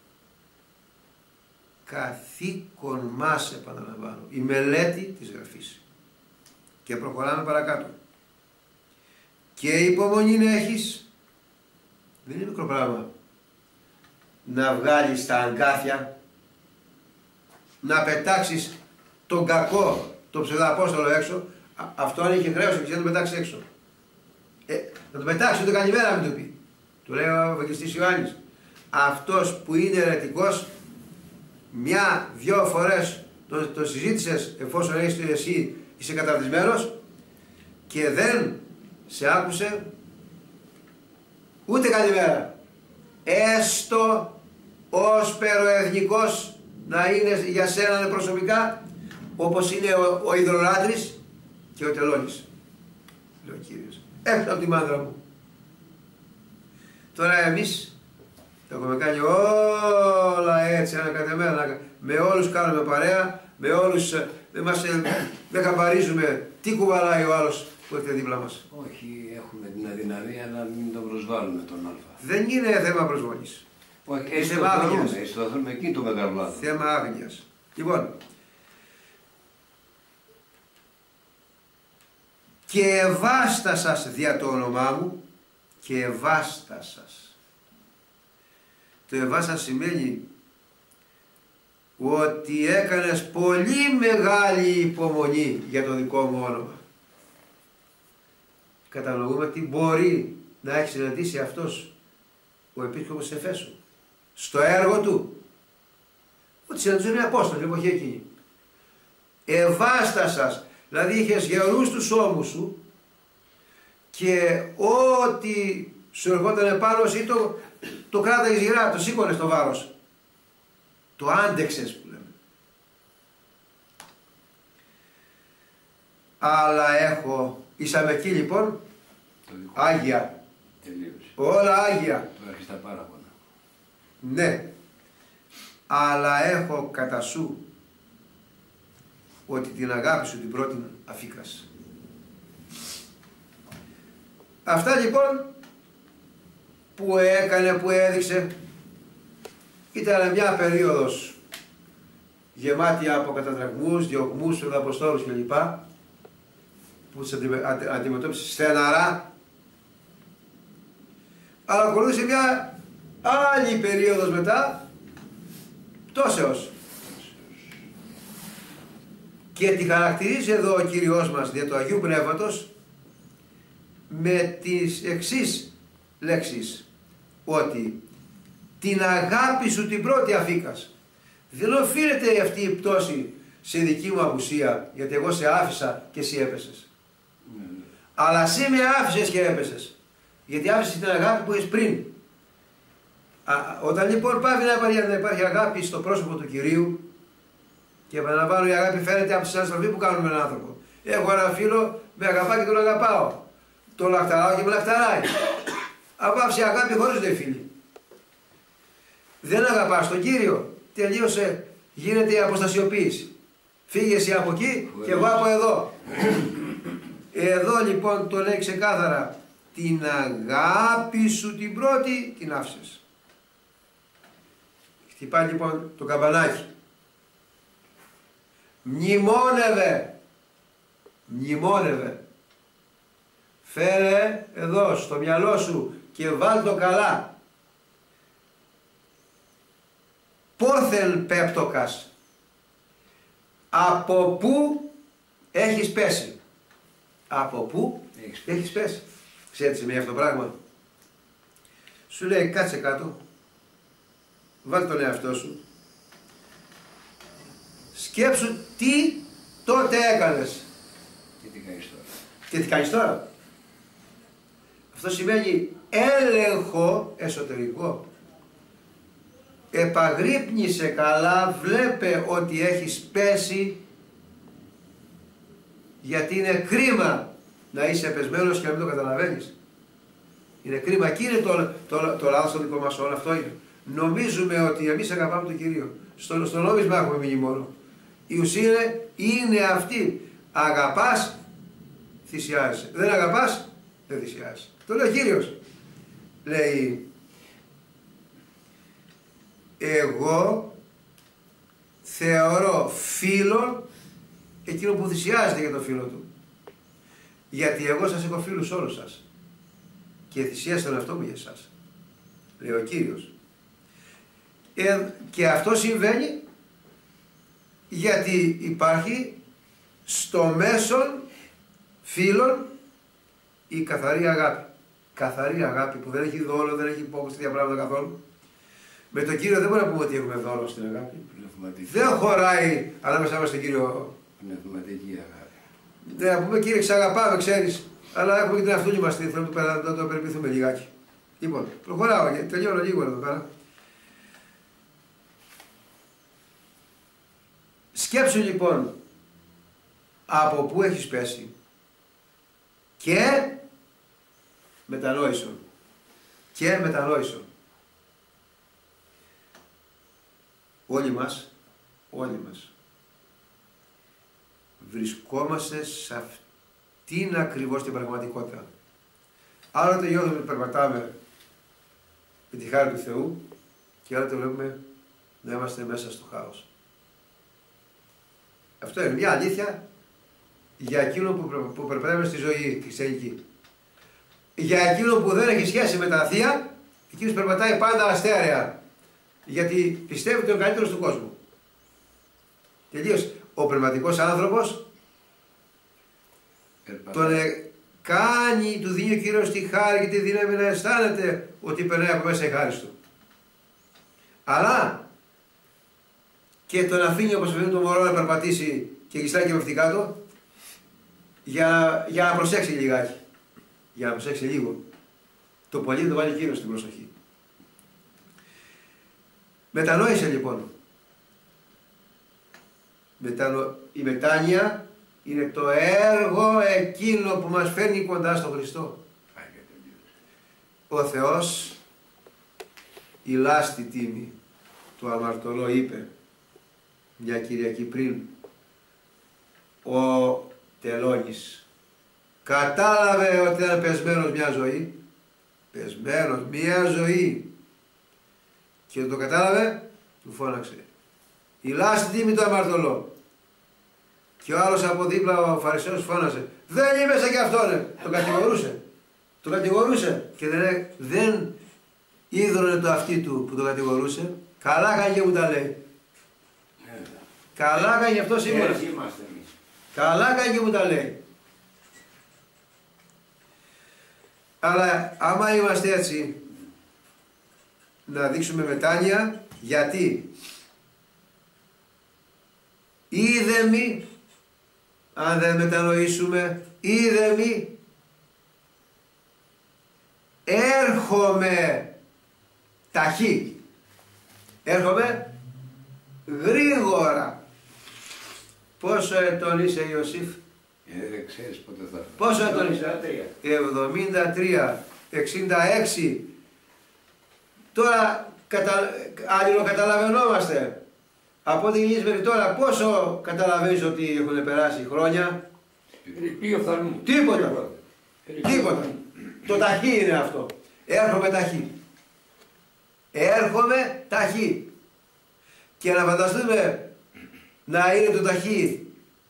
Καθήκον μας, επαναλαμβάνω, η μελέτη της Γραφής. Και προχωράμε παρακάτω. Και υπομονή να έχεις, δεν είναι μικρό πράγμα, να βγάλεις τα αγκάθια, να πετάξεις τον κακό, τον ψευδοαπόστολο έξω. Α, αυτό αν είχε χρέος και να τον πετάξει έξω. Ε, να τον πετάξει, ούτε καλημέρα μην του πει. Του λέει ο Ευαγγελιστής Ιωάννης. Αυτός που είναι αιρετικός, μια-δυο φορές το, το συζήτησες, εφόσον έχεις εσύ είσαι καταρτισμένος και δεν σε άκουσε ούτε καλημέρα. Έστω ως περοεθνικός να είναι για σένα προσωπικά, όπως είναι ο, ο υδρολάτρης και ο τελώνης. Λέει ο Κύριος. Έξω από τη μάνδρα μου. Τώρα εμείς το έχουμε κάνει όλα έτσι, ένα κατεμένα, με όλους κάνουμε παρέα, με όλους δεν μας δεν χαμπαρίζουμε τι κουβαλάει ο άλλος που έρχεται δίπλα μας.
Όχι, έχουμε την αδυναμία να μην τον προσβάλλουμε τον Α.
Δεν είναι θέμα προσβολής.
Όχι, έτσι το θεωρούμε, έτσι το θεωρούμε, εκεί το μεγάλο λάθος.
Θέμα άγνοιας. Λοιπόν, και ευάστασας δια το όνομά μου, και ευάστασας. Το ευάστασας σημαίνει ότι έκανες πολύ μεγάλη υπομονή για το δικό μου όνομα. Καταλαβαίνουμε τι μπορεί να έχει συναντήσει αυτός ο επίσκοπος της Εφέσου στο έργο του. Ότι συναντήσουν οι Απόστολοι την εποχή εκείνη. Ευάστασας, δηλαδή είχες γερούς τους ώμους σου και ό,τι σου ερχόταν πάνω εσύ το, το κράταγες γυρά, το σήκωνες το βάρος. Το άντεξες που λέμε. Αλλά έχω, είσαμε εκεί λοιπόν, Άγια.
Τελείωσε.
Όλα Άγια.
Το έχεις τα παράπονα.
Ναι. Αλλά έχω κατά σου ότι την αγάπη σου την πρώτη αφήκας. Αυτά λοιπόν που έκανε, που έδειξε, ήταν μια περίοδος γεμάτη από κατατραγμούς, διωγμούς, ψευδαποστόλους κλπ. Που τους αντιμετώπισε στεναρά. Αλλά ακολούθησε μια άλλη περίοδος μετά, πτώσεως. Και τη χαρακτηρίζει εδώ ο Κύριος μας δια του Αγίου Πνεύματος με τις εξής λέξεις, ότι την αγάπη σου την πρώτη αφήκας. Δεν οφείλεται αυτή η πτώση σε δική μου απουσία, γιατί εγώ σε άφησα και εσύ έπεσες. Mm. Αλλά εσύ με άφησες και έπεσες, γιατί άφησες την αγάπη που έχεις πριν. Α, όταν λοιπόν πάει να υπάρχει, να υπάρχει αγάπη στο πρόσωπο του Κυρίου, και επαναλαμβάνω, η αγάπη φαίνεται από τη συναστροφή που κάνουμε με έναν άνθρωπο. Έχω ένα φίλο, με αγαπά και τον αγαπάω. Τον λαχταράω και με λαχταράει. Απάψε αγάπη χωρίς δε φίλοι. Δεν αγαπάς τον Κύριο, τελείωσε, γίνεται η αποστασιοποίηση. Φύγε εσύ από εκεί και εγώ από εδώ. Εδώ λοιπόν το λέει ξεκάθαρα, την αγάπη σου την πρώτη την άφησες. Χτυπάει λοιπόν το καμπανάκι. Μνημόνευε. Μνημόνευε. Φέρε εδώ στο μυαλό σου και βάλ το καλά. Πόθεν πέπτοκας. Από πού έχεις πέσει. Από πού έχεις, έχεις πέσει. Ξέρετε τι σημαίνει αυτό το πράγμα. Σου λέει κάτσε κάτω. Βάλ τον εαυτό σου. Σκέψου τι τότε έκανες.
Και τι κάνεις τώρα.
Και τι κάνεις τώρα. Αυτό σημαίνει έλεγχο εσωτερικό. Επαγρύπνησε καλά, βλέπε ότι έχεις πέσει, γιατί είναι κρίμα να είσαι πεσμένος και να μην το καταλαβαίνεις. Είναι κρίμα και είναι το, το, το λάθος το δικό μας όλο αυτό είναι. Νομίζουμε ότι εμείς αγαπάμε τον Κύριο. Στο, στο νόμισμα έχουμε μείνει μόνο. Η ουσία είναι αυτή. Αγαπάς, θυσιάζεσαι. Δεν αγαπάς, δεν θυσιάζεσαι. Το λέει ο Κύριος. Λέει, εγώ θεωρώ φίλον εκείνο που θυσιάζεται για τον φίλο του. Γιατί εγώ σας έχω φίλους όλους σας. Και θυσίασα τον εαυτό μου για εσάς. Λέει ο Κύριος. Ε, και αυτό συμβαίνει γιατί υπάρχει στο μέσον φίλων η καθαρή αγάπη. Καθαρή αγάπη που δεν έχει δόλο, δεν έχει υπόκριση τέτοια πράγματα καθόλου. Με τον Κύριο δεν μπορούμε να πούμε ότι έχουμε δόλο στην αγάπη. Δεν χωράει ανάμεσά μας στον Κύριο.
Πνευματική αγάπη.
Ναι, να πούμε Κύριε, ξαγαπάμε, ξέρεις. Αλλά έχουμε και την αυτούλη μας, θέλουμε να το, το περιποιηθούμε λιγάκι. Λοιπόν, προχωράω, τελειώνω λίγο εδώ πέρα. Σκέψου λοιπόν από πού έχεις πέσει και μετανόησον. Και μετανόησον. Όλοι μας, όλοι μας βρισκόμαστε σε αυτήν ακριβώς την πραγματικότητα. Άλλοτε νιώθουμε ότι περπατάμε με τη χάρη του Θεού και άλλοτε βλέπουμε να είμαστε μέσα στο χάος. Αυτό είναι μια αλήθεια για εκείνο που, που περπατάμε στη ζωή τη χριστιανική. Για εκείνο που δεν έχει σχέση με τα θεία, εκείνος περπατάει πάντα αστέρεα. Γιατί πιστεύει ότι είναι ο καλύτερος του κόσμου. Τελείως. Ο πνευματικός άνθρωπος τον ε, κάνει, του δίνει ο Κύριος τη χάρη και τη δύναμη να αισθάνεται ότι περνάει από μέσα η χάρη του. Αλλά και τον αφήνει όπως αφήνει το μωρό να περπατήσει και γιστάει και πέφτει κάτω για, για να προσέξει λιγάκι. Για να προσέξει λίγο. Το πολύ το βάλει ο Κύριος στην προσοχή. Μετανόησε λοιπόν. Μετανο... Η μετάνοια είναι το έργο εκείνο που μας φέρνει κοντά στον Χριστό. Ο Θεός η λάστη τίμη το αμαρτωλό είπε μια Κυριακή πριν. Ο Τελώνης κατάλαβε ότι ήταν πεσμένος μια ζωή. Πεσμένος μια ζωή. Και το κατάλαβε, του φώναξε. Η λάστη τίμη το αμαρτωλό. Και ο άλλος από δίπλα ο Φαρισαίος φώνασε. Δεν είμαι σαν κι αυτόν. Το κατηγορούσε. Το κατηγορούσε. Και δεν, δεν ίδρωνε το αυτί του που το κατηγορούσε. Καλά κάνει και μου τα λέει. Yeah. Καλά κάνει και αυτό σήμερα. Yeah, καλά κάνει και μου τα λέει. Αλλά άμα είμαστε έτσι, να δείξουμε μετάνοια, γιατί είδεμοι, αν δεν μετανοήσουμε, είδεμοι, έρχομαι ταχύ, έρχομαι γρήγορα. Πόσο ετών είσαι Ιωσήφ?
Ε, δεν ξέρεις πότε θα έρθει.
Πόσο ετών είσαι? εβδομήντα τρία, εξήντα έξι. Τώρα κατα... αλληλοκαταλαβαινόμαστε. Από ό,τι γίνεις μέχρι τώρα, πόσο καταλαβαίνεις ότι έχουν περάσει χρόνια? Τίποτα. Τίποτα. Το ταχύ είναι αυτό. Έρχομαι ταχύ. Έρχομαι ταχύ. και να φανταστούμε να είναι το ταχύ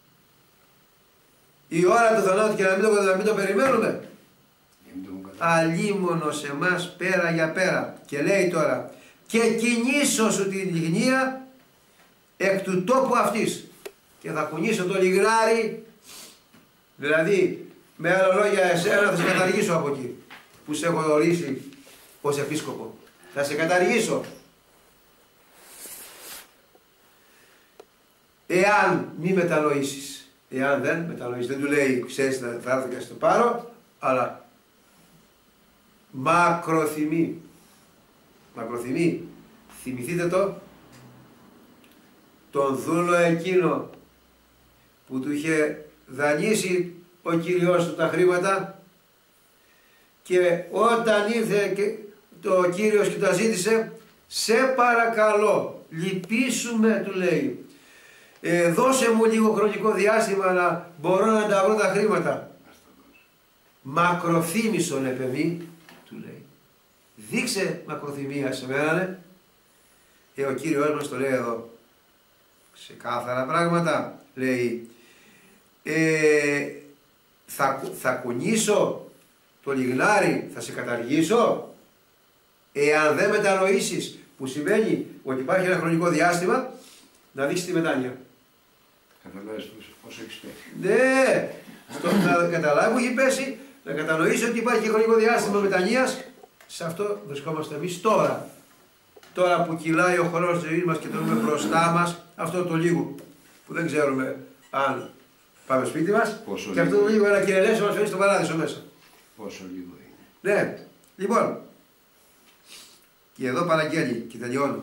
η ώρα του θανάτου και να μην το, να μην το περιμένουμε. Αλίμονο σε εμάς πέρα για πέρα. Και λέει τώρα, και κινήσω σου την λιγνία εκ του τόπου αυτής. Και θα κουνήσω το λιγνάρι, δηλαδή με άλλα λόγια εσένα θα σε καταργήσω από εκεί που σε έχω ορίσει ως επίσκοπο. Θα σε καταργήσω. Εάν μη μετανοήσεις. Εάν δεν μετανοήσεις, δεν του λέει ξέρεις θα έρθω και στο πάρω, αλλά μακροθυμεί. Μακροθυμεί. Θυμηθείτε το, τον δούλο εκείνο που του είχε δανείσει ο Κύριος του τα χρήματα και όταν ήρθε και το Κύριος και τα ζήτησε, σε παρακαλώ, λυπήσουμε, του λέει, ε, δώσε μου λίγο χρονικό διάστημα να μπορώ να τα βρω τα χρήματα. Μακροθύμησον επεμεί, του λέει. Δείξε μακροθυμία σε μένα, ναι. Ε, ο Κύριος μας το λέει εδώ. Ξεκάθαρα πράγματα, λέει. Ε, θα, θα κουνήσω το λιγνάρι, θα σε καταργήσω. Εάν δεν μετανοήσεις, που σημαίνει ότι υπάρχει ένα χρονικό διάστημα, να δείξει τη μετάνοια.
Καταλάβεις όσο έχεις πέσει.
Ναι, στο, να καταλάβει που έχει πέσει, να κατανοήσει ότι υπάρχει και χρονικό διάστημα μετανοίας. Σε αυτό βρισκόμαστε εμείς τώρα. Τώρα που κυλάει ο χρόνος της ζωής μας και το δούμε μπροστά μας, αυτό το λίγο που δεν ξέρουμε αν πάμε σπίτι μας.
Πόσο
και αυτό το λίγο ένα κυρελέσιο μας φέρει στον παράδεισο μέσα.
Πόσο λίγο είναι.
Ναι, λοιπόν. Και εδώ παραγγέλει και τελειώνω.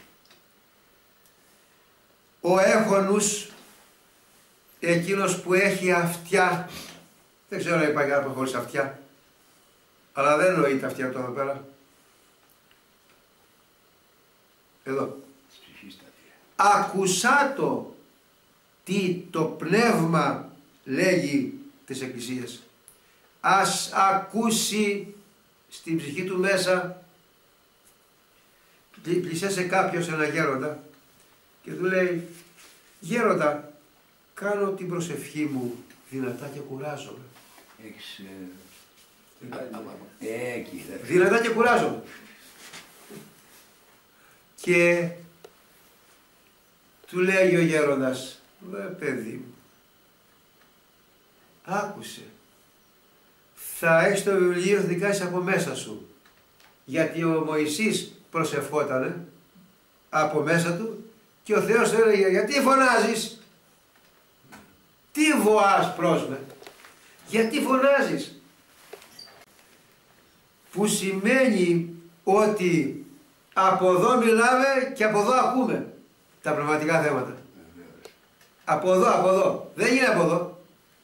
Ο έχονους, εκείνος που έχει αυτιά, δεν ξέρω αν υπάρχει άνθρωπο χωρίς αυτιά, αλλά δεν εννοείται αυτιά αυτό εδώ πέρα. Εδώ. Ακουσάτο τι το πνεύμα λέγει της Εκκλησίας. Ας ακούσει στην ψυχή του μέσα. Πλησίασε κάποιος ένα γέροντα και του λέει, γέροντα, κάνω την προσευχή μου δυνατά και κουράζομαι.
Έχεις... Ε, εκεί,
δυνατά και κουράζομαι. Και του λέει ο γέροντας, «Βε παιδί μου, άκουσε, θα έχεις το βιβλίο, θα δικάσεις από μέσα σου, γιατί ο Μωυσής προσευχότανε από μέσα του και ο Θεός του έλεγε, γιατί φωνάζεις, τι βοάς πρόσμε, γιατί φωνάζεις, που σημαίνει ότι από εδώ μιλάμε και από εδώ ακούμε τα πνευματικά θέματα. Από εδώ, από εδώ. Δεν είναι από εδώ.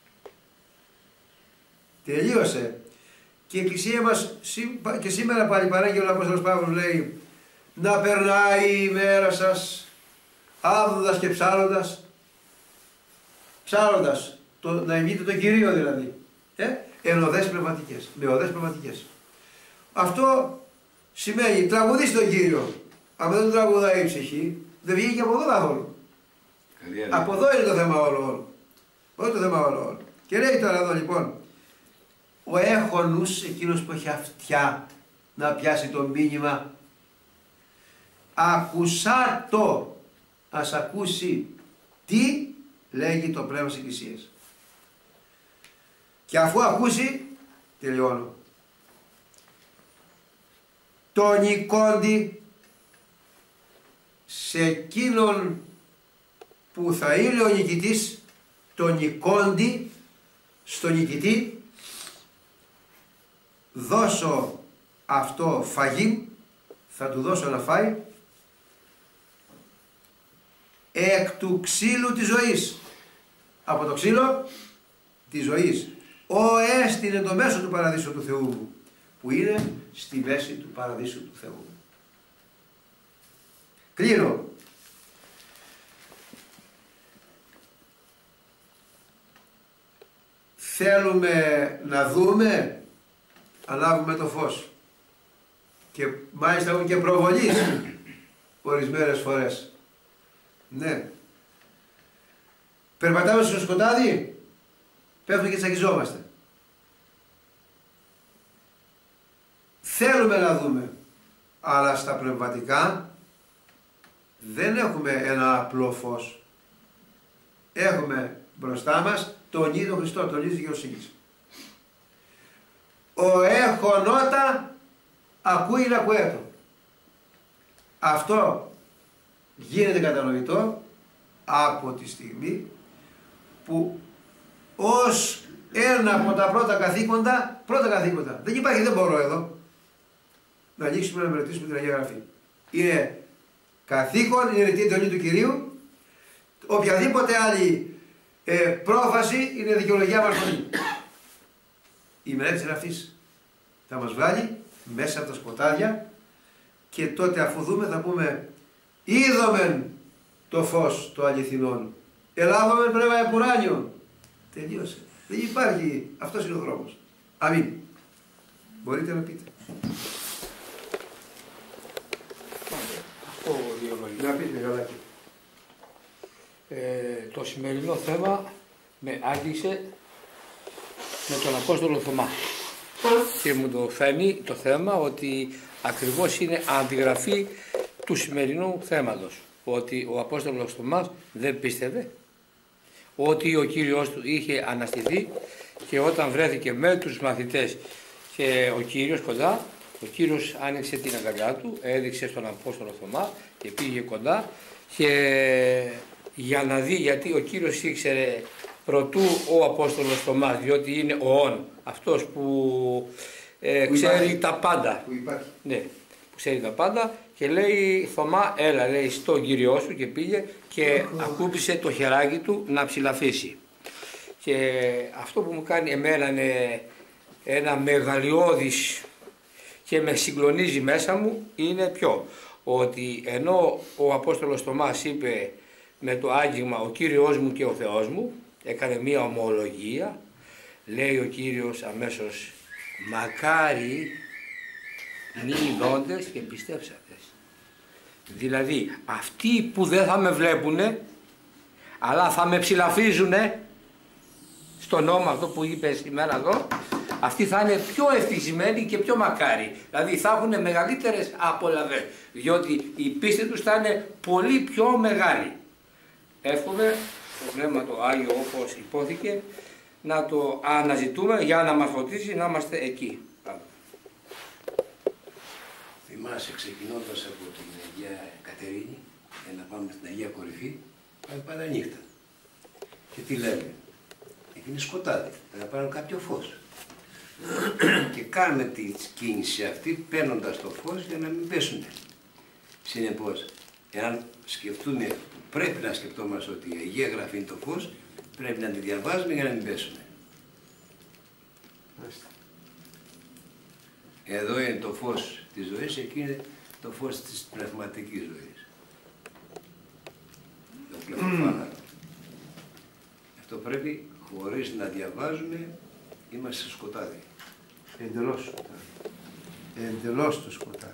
Τελείωσε. Και η Εκκλησία μας και σήμερα πάλι παράγει ο Απόστολος Παύλος λέει να περνάει η μέρα σας άβδοντας και ψάλλοντας. Ψάλλοντας. Το, να εμείτε τον Κυρίο δηλαδή. Ε? Εν οδές πνευματικές. Με οδές πνευματικές. Αυτό σημαίνει τραγουδίστε τον Κύριο. Αν δεν τον τραγουδάει η ψυχή, δεν βγαίνει και από εδώ καθόλου. Από εδώ είναι το θέμα όλο όλο. Όχι το θέμα όλο όλο. Και λέει τώρα εδώ λοιπόν, ο έχονους, εκείνος που έχει αυτιά να πιάσει το μήνυμα, ακουσά το, ας ακούσει τι λέγει το πνεύμα της Εκκλησίας. Και αφού ακούσει, τελειώνω. Το νικόντι σε εκείνον που θα είναι ο νικητής, το νικόντι στο νικητή, δώσω αυτό φαγή, θα του δώσω να φάει, εκ του ξύλου της ζωής. Από το ξύλο της ζωής. Ο έστεινε το μέσο του παραδείσου του Θεού μου, που είναι στη μέση του παραδείσου του Θεού. Κλείνω. Θέλουμε να δούμε, ανάβουμε το φως. Και μάλιστα έχουν και προβολής ορισμένες φορές. Ναι. Περπατάμε στο σκοτάδι, πέφτουμε και τσακιζόμαστε. Θέλουμε να δούμε, αλλά στα πνευματικά δεν έχουμε ένα απλό φως. Έχουμε μπροστά μας τον ίδιο Χριστό, τον ίδιο δικαιοσύνης. Ο έχονότα ακούει να ακούέτο. Αυτό γίνεται κατανοητό από τη στιγμή που ως ένα από τα πρώτα καθήκοντα, πρώτα καθήκοντα, δεν υπάρχει, δεν μπορώ εδώ να ανοίξουμε να μελετήσουμε την Αγία Γραφή. Είναι καθήκον, είναι η εντολή του Κυρίου, οποιαδήποτε άλλη ε, πρόφαση είναι δικαιολογία μαρθονή. Η μελέτη της Γραφής θα μας βγάλει μέσα από τα σκοτάδια και τότε αφού δούμε θα πούμε είδομεν το φως το αληθινόν, ελάβομεν πνεύμα επουράνιον. Τελείωσε. Δεν υπάρχει. Αυτός είναι ο δρόμος. Αμήν. Μπορείτε να πείτε.
Αυτό δύο λόγια.
Να πείτε Μιχαλάκη.
Ε, το σημερινό θέμα με άγγιξε με τον Απόστολο Θωμά και μου το φαίνει το θέμα ότι ακριβώς είναι αντιγραφή του σημερινού θέματος, ότι ο Απόστολος Θωμάς δεν πίστευε ότι ο Κύριος του είχε αναστηθεί και όταν βρέθηκε με τους μαθητές και ο Κύριος κοντά, ο Κύριος άνοιξε την αγκαλιά του, έδειξε στον Απόστολο Θωμά και πήγε κοντά και για να δει, γιατί ο Κύριος ήξερε προτού ο Απόστολος Θωμάς, διότι είναι ο όν, αυτός που, ε,
που
ξέρει
υπάρχει.
τα πάντα.
Που υπάρχει.
Ναι, που ξέρει τα πάντα και λέει Θωμά έλα, λέει στον Κύριό σου και πήγε και oh. ακούπησε το χεράκι του να ψηλαφίσει. Και αυτό που μου κάνει εμένα είναι ένα μεγαλειώδης και με συγκλονίζει μέσα μου είναι ποιο, ότι ενώ ο Απόστολος Θωμάς είπε με το άγγιγμα ο Κύριος μου και ο Θεός μου, έκανε μία ομολογία, λέει ο Κύριος αμέσως μακάρι μη ειδώντες και πιστέψατες. Δηλαδή αυτοί που δεν θα με βλέπουνε αλλά θα με ψηλαφίζουνε στον νόμο αυτό που είπε σήμερα εδώ, αυτοί θα είναι πιο ευτυχισμένοι και πιο μακάρι. Δηλαδή θα έχουν μεγαλύτερες απολαβές, διότι η πίστη τους θα είναι πολύ πιο μεγάλη. Εύχομαι το Πνεύμα το Άγιο, όπως υπόθηκε, να το αναζητούμε για να μας φωτίσει να είμαστε εκεί.
Θυμάσαι ξεκινώντας από την Αγία Κατερίνη για να πάμε στην Αγία Κορυφή, πάμε πάντα νύχτα. Και τι λέμε, εκεί είναι σκοτάδι, πρέπει να πάρουμε κάποιο φως. Και κάνουμε την κίνηση αυτή παίρνοντας το φως για να μην πέσουν. Συνεπώς, εάν σκεφτούμε, πρέπει να σκεφτόμαστε ότι η Αγία Γραφή είναι το φως, πρέπει να τη διαβάζουμε για να μην πέσουμε. Εδώ είναι το φως της ζωής, εκεί είναι το φως της πνευματικής ζωής. Το πνευματικό. Αυτό πρέπει, χωρίς να διαβάζουμε, είμαστε στο σκοτάδι.
Εντελώς σκοτάδι. Εντελώς το σκοτάδι.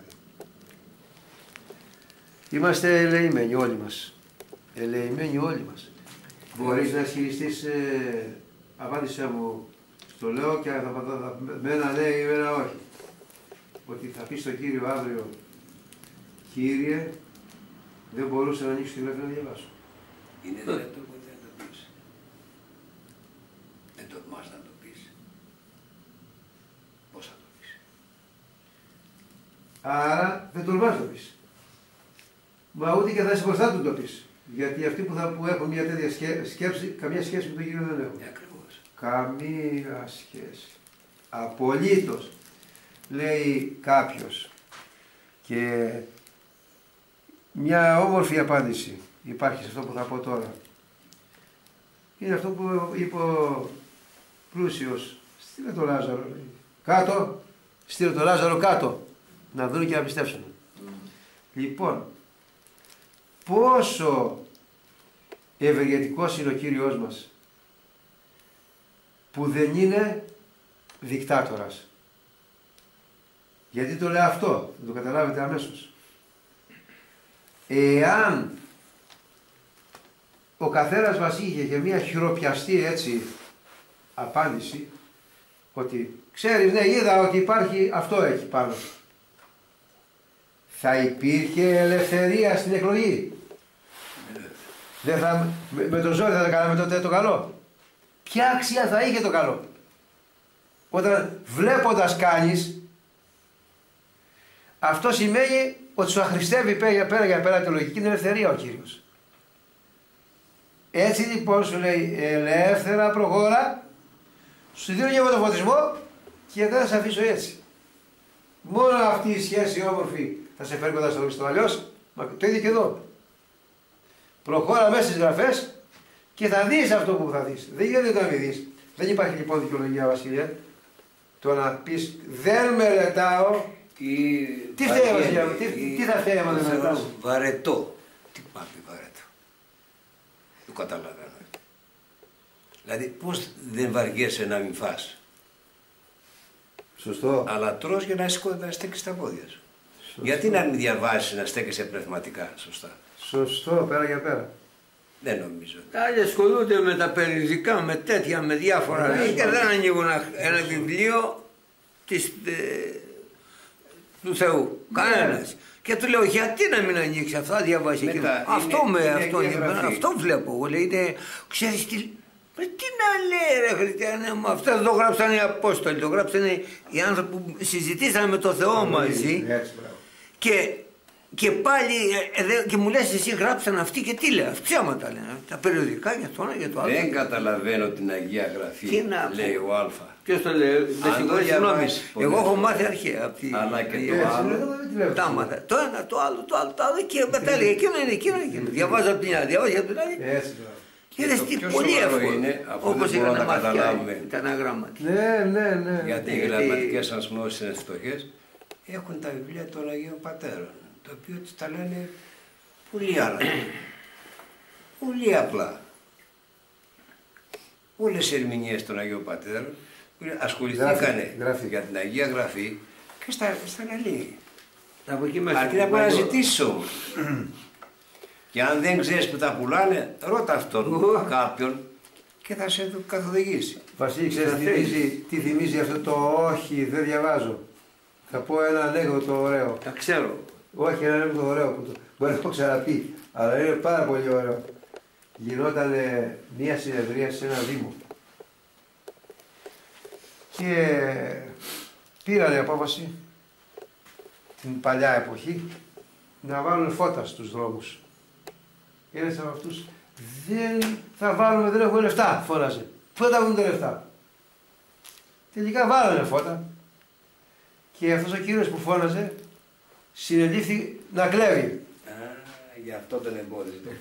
Είμαστε ελεημένοι όλοι μας. Ελεημένοι όλοι μας. Μπορείς να ισχυριστείς, ε, απάντησέ μου, στο λέω και θα, θα, θα, με ένα λέει, με ένα όχι. Ότι θα πει στον Κύριο αύριο, Κύριε, δεν μπορούσα να ανοίξω τη γραφή να διαβάσω.
Είναι δυνατό που δεν το πεις. Δεν τολμάς να το πεις. Πώς θα το πεις.
Άρα δεν τολμάς να το πεις. Μα ούτε και θα είσαι μπροστά του το πεις. Γιατί αυτοί που, θα, που έχουν μια τέτοια σκέ, σκέψη, καμία σχέση με τον Κύριο δεν έχουν.
Ε, ακριβώς.
Καμία σχέση. Απολύτως. Λέει κάποιος. Και μια όμορφη απάντηση υπάρχει σε αυτό που θα πω τώρα. Είναι αυτό που είπε ο πλούσιος. Στείλε το Λάζαρο. Λέει. Κάτω. Στείλε το Λάζαρο κάτω. Να δουν και να πιστέψουν. Mm. Λοιπόν, πόσο ευεργετικός είναι ο Κύριος μας που δεν είναι δικτάτορας. Γιατί το λέω αυτό, θα το καταλάβετε αμέσως. Εάν ο καθένας μας είχε και μια χειροπιαστή έτσι απάντηση ότι ξέρεις, ναι, είδα ότι υπάρχει αυτό εκεί πάνω. Θα υπήρχε ελευθερία στην εκλογή. Δεν θα, με, με το ζόρι θα κάναμε τότε το καλό. Ποια αξία θα είχε το καλό? Όταν βλέποντας κάνεις, αυτό σημαίνει ότι σου αχρηστεύει πέρα, πέρα για πέρα τη λογική την ελευθερία ο Κύριος. Έτσι λοιπόν σου λέει ελεύθερα προχώρα, σου δίνω και εγώ το φωτισμό και δεν θα σε αφήσω έτσι. Μόνο αυτή η σχέση όμορφη θα σε φέρει κοντά στο Χριστό. Αλλιώς, το ίδιο και εδώ. Προχώρα μέσα στις γραφές και θα δεις αυτό που θα δεις. Δεν γίνεται να μην δεις. Δεν υπάρχει λοιπόν δικαιολογία, Βασίλεια, το να πεις δεν μελετάω.
Ή
τι θέλει, Βασίλεια, τι, τι θα θέλει άμα δεν μελετάω?
Βαρετό. Τι πάει βαρετό? Το καταλαβαίνω. Δηλαδή πώς δεν βαριέσαι να μην φας?
Σωστό.
Αλλά τρως για να, σηκώ, να στέκεις τα πόδια σου. Σωστό. Γιατί να μην διαβάσεις, να στέκεσαι πνευματικά σωστά?
Σωστό, πέρα για πέρα.
Δεν νομίζω.
Άλλοι ασχολούνται με τα περιοδικά, με τέτοια, με διάφορα
Ναι,
και δεν ανοίγουν ένα βιβλίο της, ε, του Θεού. Κανένας. Και του λέω γιατί να μην ανοίξει αυτά, διαβάσει εκεί. Αυτό με
είναι
αυτό,
είναι
αυτό βλέπω. Εγώ λέει, είναι, ξέρεις τι, ρε, τι να λέει ρε Χριστιανέ μου, αυτά το γράψανε οι Απόστολοι, το γράψανε οι άνθρωποι που συζητήσανε με το Θεό μαζί.
Έτσι,
και Και πάλι ε, ε, και μου λες εσύ γράψαν αυτοί και τι λέει, ψέματα λένε, τα περιοδικά για το ένα για το άλλο.
Δεν καταλαβαίνω την Αγία Γραφή,
να,
λέει ο Α.
Ποιος το λέει, δεν συγχωρεί, συγγνώμη. Εγώ έχω μάθει αρχαία από τη...
Αλλά και το
ε,
άλλο.
Τα μάθα. Το ένα, το άλλο, το άλλο, το άλλο και μετά λέει εκείνο είναι εκείνο, εκείνο. Διαβάζω από την άλλη, διαβάζω από την άλλη.
Έτσι,
Και είδες τι πολύ εύκολο, όπως είχαν μάθει τα αναγράμματα.
ναι, ναι, ναι.
Γιατί οι γραμματικές σας γνώσεις είναι φτωχές, έχουν τα βιβλία των Αγίων Πατέρων, το οποίο τα λένε πολύ άλλα, πολύ απλά. Όλες οι ερμηνείες των Αγίων Πατέρων ασχοληθήκανε για την Αγία Γραφή και στα, στα λαλή. Αρκεί να παραζητήσεις όμως. Και αν δεν ξέρεις που τα πουλάνε, ρώτα αυτόν κάποιον και θα σε καθοδηγήσει.
Βασίλη, ξέρεις τι θυμίζει, τι θυμίζει αυτό το όχι, δεν διαβάζω. Θα πω ένα ανέκδοτο ωραίο.
Τα ξέρω.
Όχι, ένα ανέκδοτο ωραίο που το, μπορεί να το ξαναπεί, αλλά είναι πάρα πολύ ωραίο. Γινόταν μια συνεδρία σε ένα δήμο. Και πήρανε απόφαση την παλιά εποχή να βάλουν φώτα στους δρόμους. Ένας από αυτούς, δεν θα βάλουμε, δεν έχουμε λεφτά, φώναζε. Πού θα τα βρουν τα λεφτά? Τελικά βάλανε φώτα και αυτός ο κύριος που φώναζε συνελήφθη να κλέβει.
Α, γι' αυτό τον εμπόδιζε το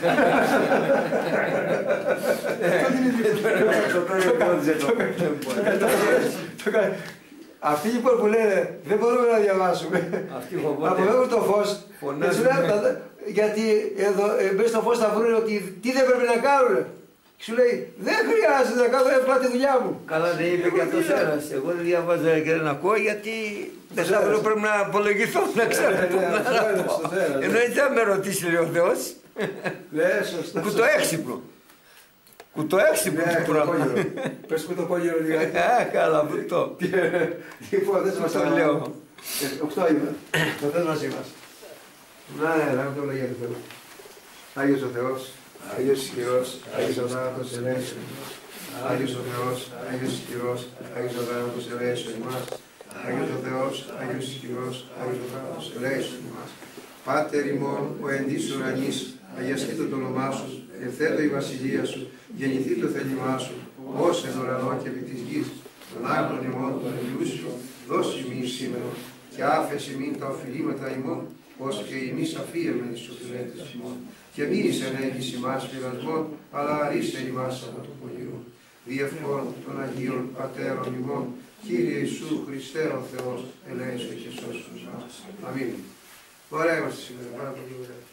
φως. Αυτοί λοιπόν που λένε δεν μπορούμε να διαβάσουμε, αποφεύγουν το φως, γιατί εδώ μέσα στο φως θα βρουν ότι τι δεν πρέπει να κάνουν. Και σου λέει δεν χρειάζεται να κάνω εύκολα τη δουλειά μου.
Καλά δεν είπε και αυτός ένας. Εγώ δεν διαβάζω και δεν ακούω γιατί δεν θα πρέπει να απολογηθώ, να ξέρω πού να πω. Ενώ έτσι θα με ρωτήσει λέει ο Θεός. Κουτοέξυπνο. Κουτοέξυπνο το πράγμα.
Πες κουτοπόγερο λιγάκι.
Α, καλά, αυτό.
Λοιπόν, δεν μας το λέω. Οκτώ είμαι. Το θες μαζί μας. Να, ναι, να το λέγεται Θεό. Άγιος ο Θεός, Άγιος ισχυρός, Άγιος ο θάνατος ελέησον. Άγιος ο Θεός, Άγιος ισχυρός, Άγιος ο θάνατος ελέησον ημάς. Άγιος ο Θεός, Άγιος ισχυρός, Άγιος ο θάνατος ελέησον ημάς. Πάτερ ημών, ο εν της ουρανής, αγιαστήτω το όνομά σου, ευθέτω η βασιλεία σου, γεννηθεί το θέλημά σου, ως εν ουρανό και επί της γης. Τον άγνων ημών των ελούσιων, δώσει ημίν σήμερα, και άφεση ημίν τα οφειλήματα ημών, ως και ημείς αφίεμεν εις τους φιλέτες ημών. Και μη εις ενέγγις ημάς πειρασμών, αλλά αρίστε ημάς από το πονηρό. Διευχών των Αγίων Πατέρων ημών, Κύριε Ιησού Χριστέ ο Θεός, ελέησον και σώσον μας. Αμήν. Ωραία είμαστε σήμερα, πάρα πολύ ωραία.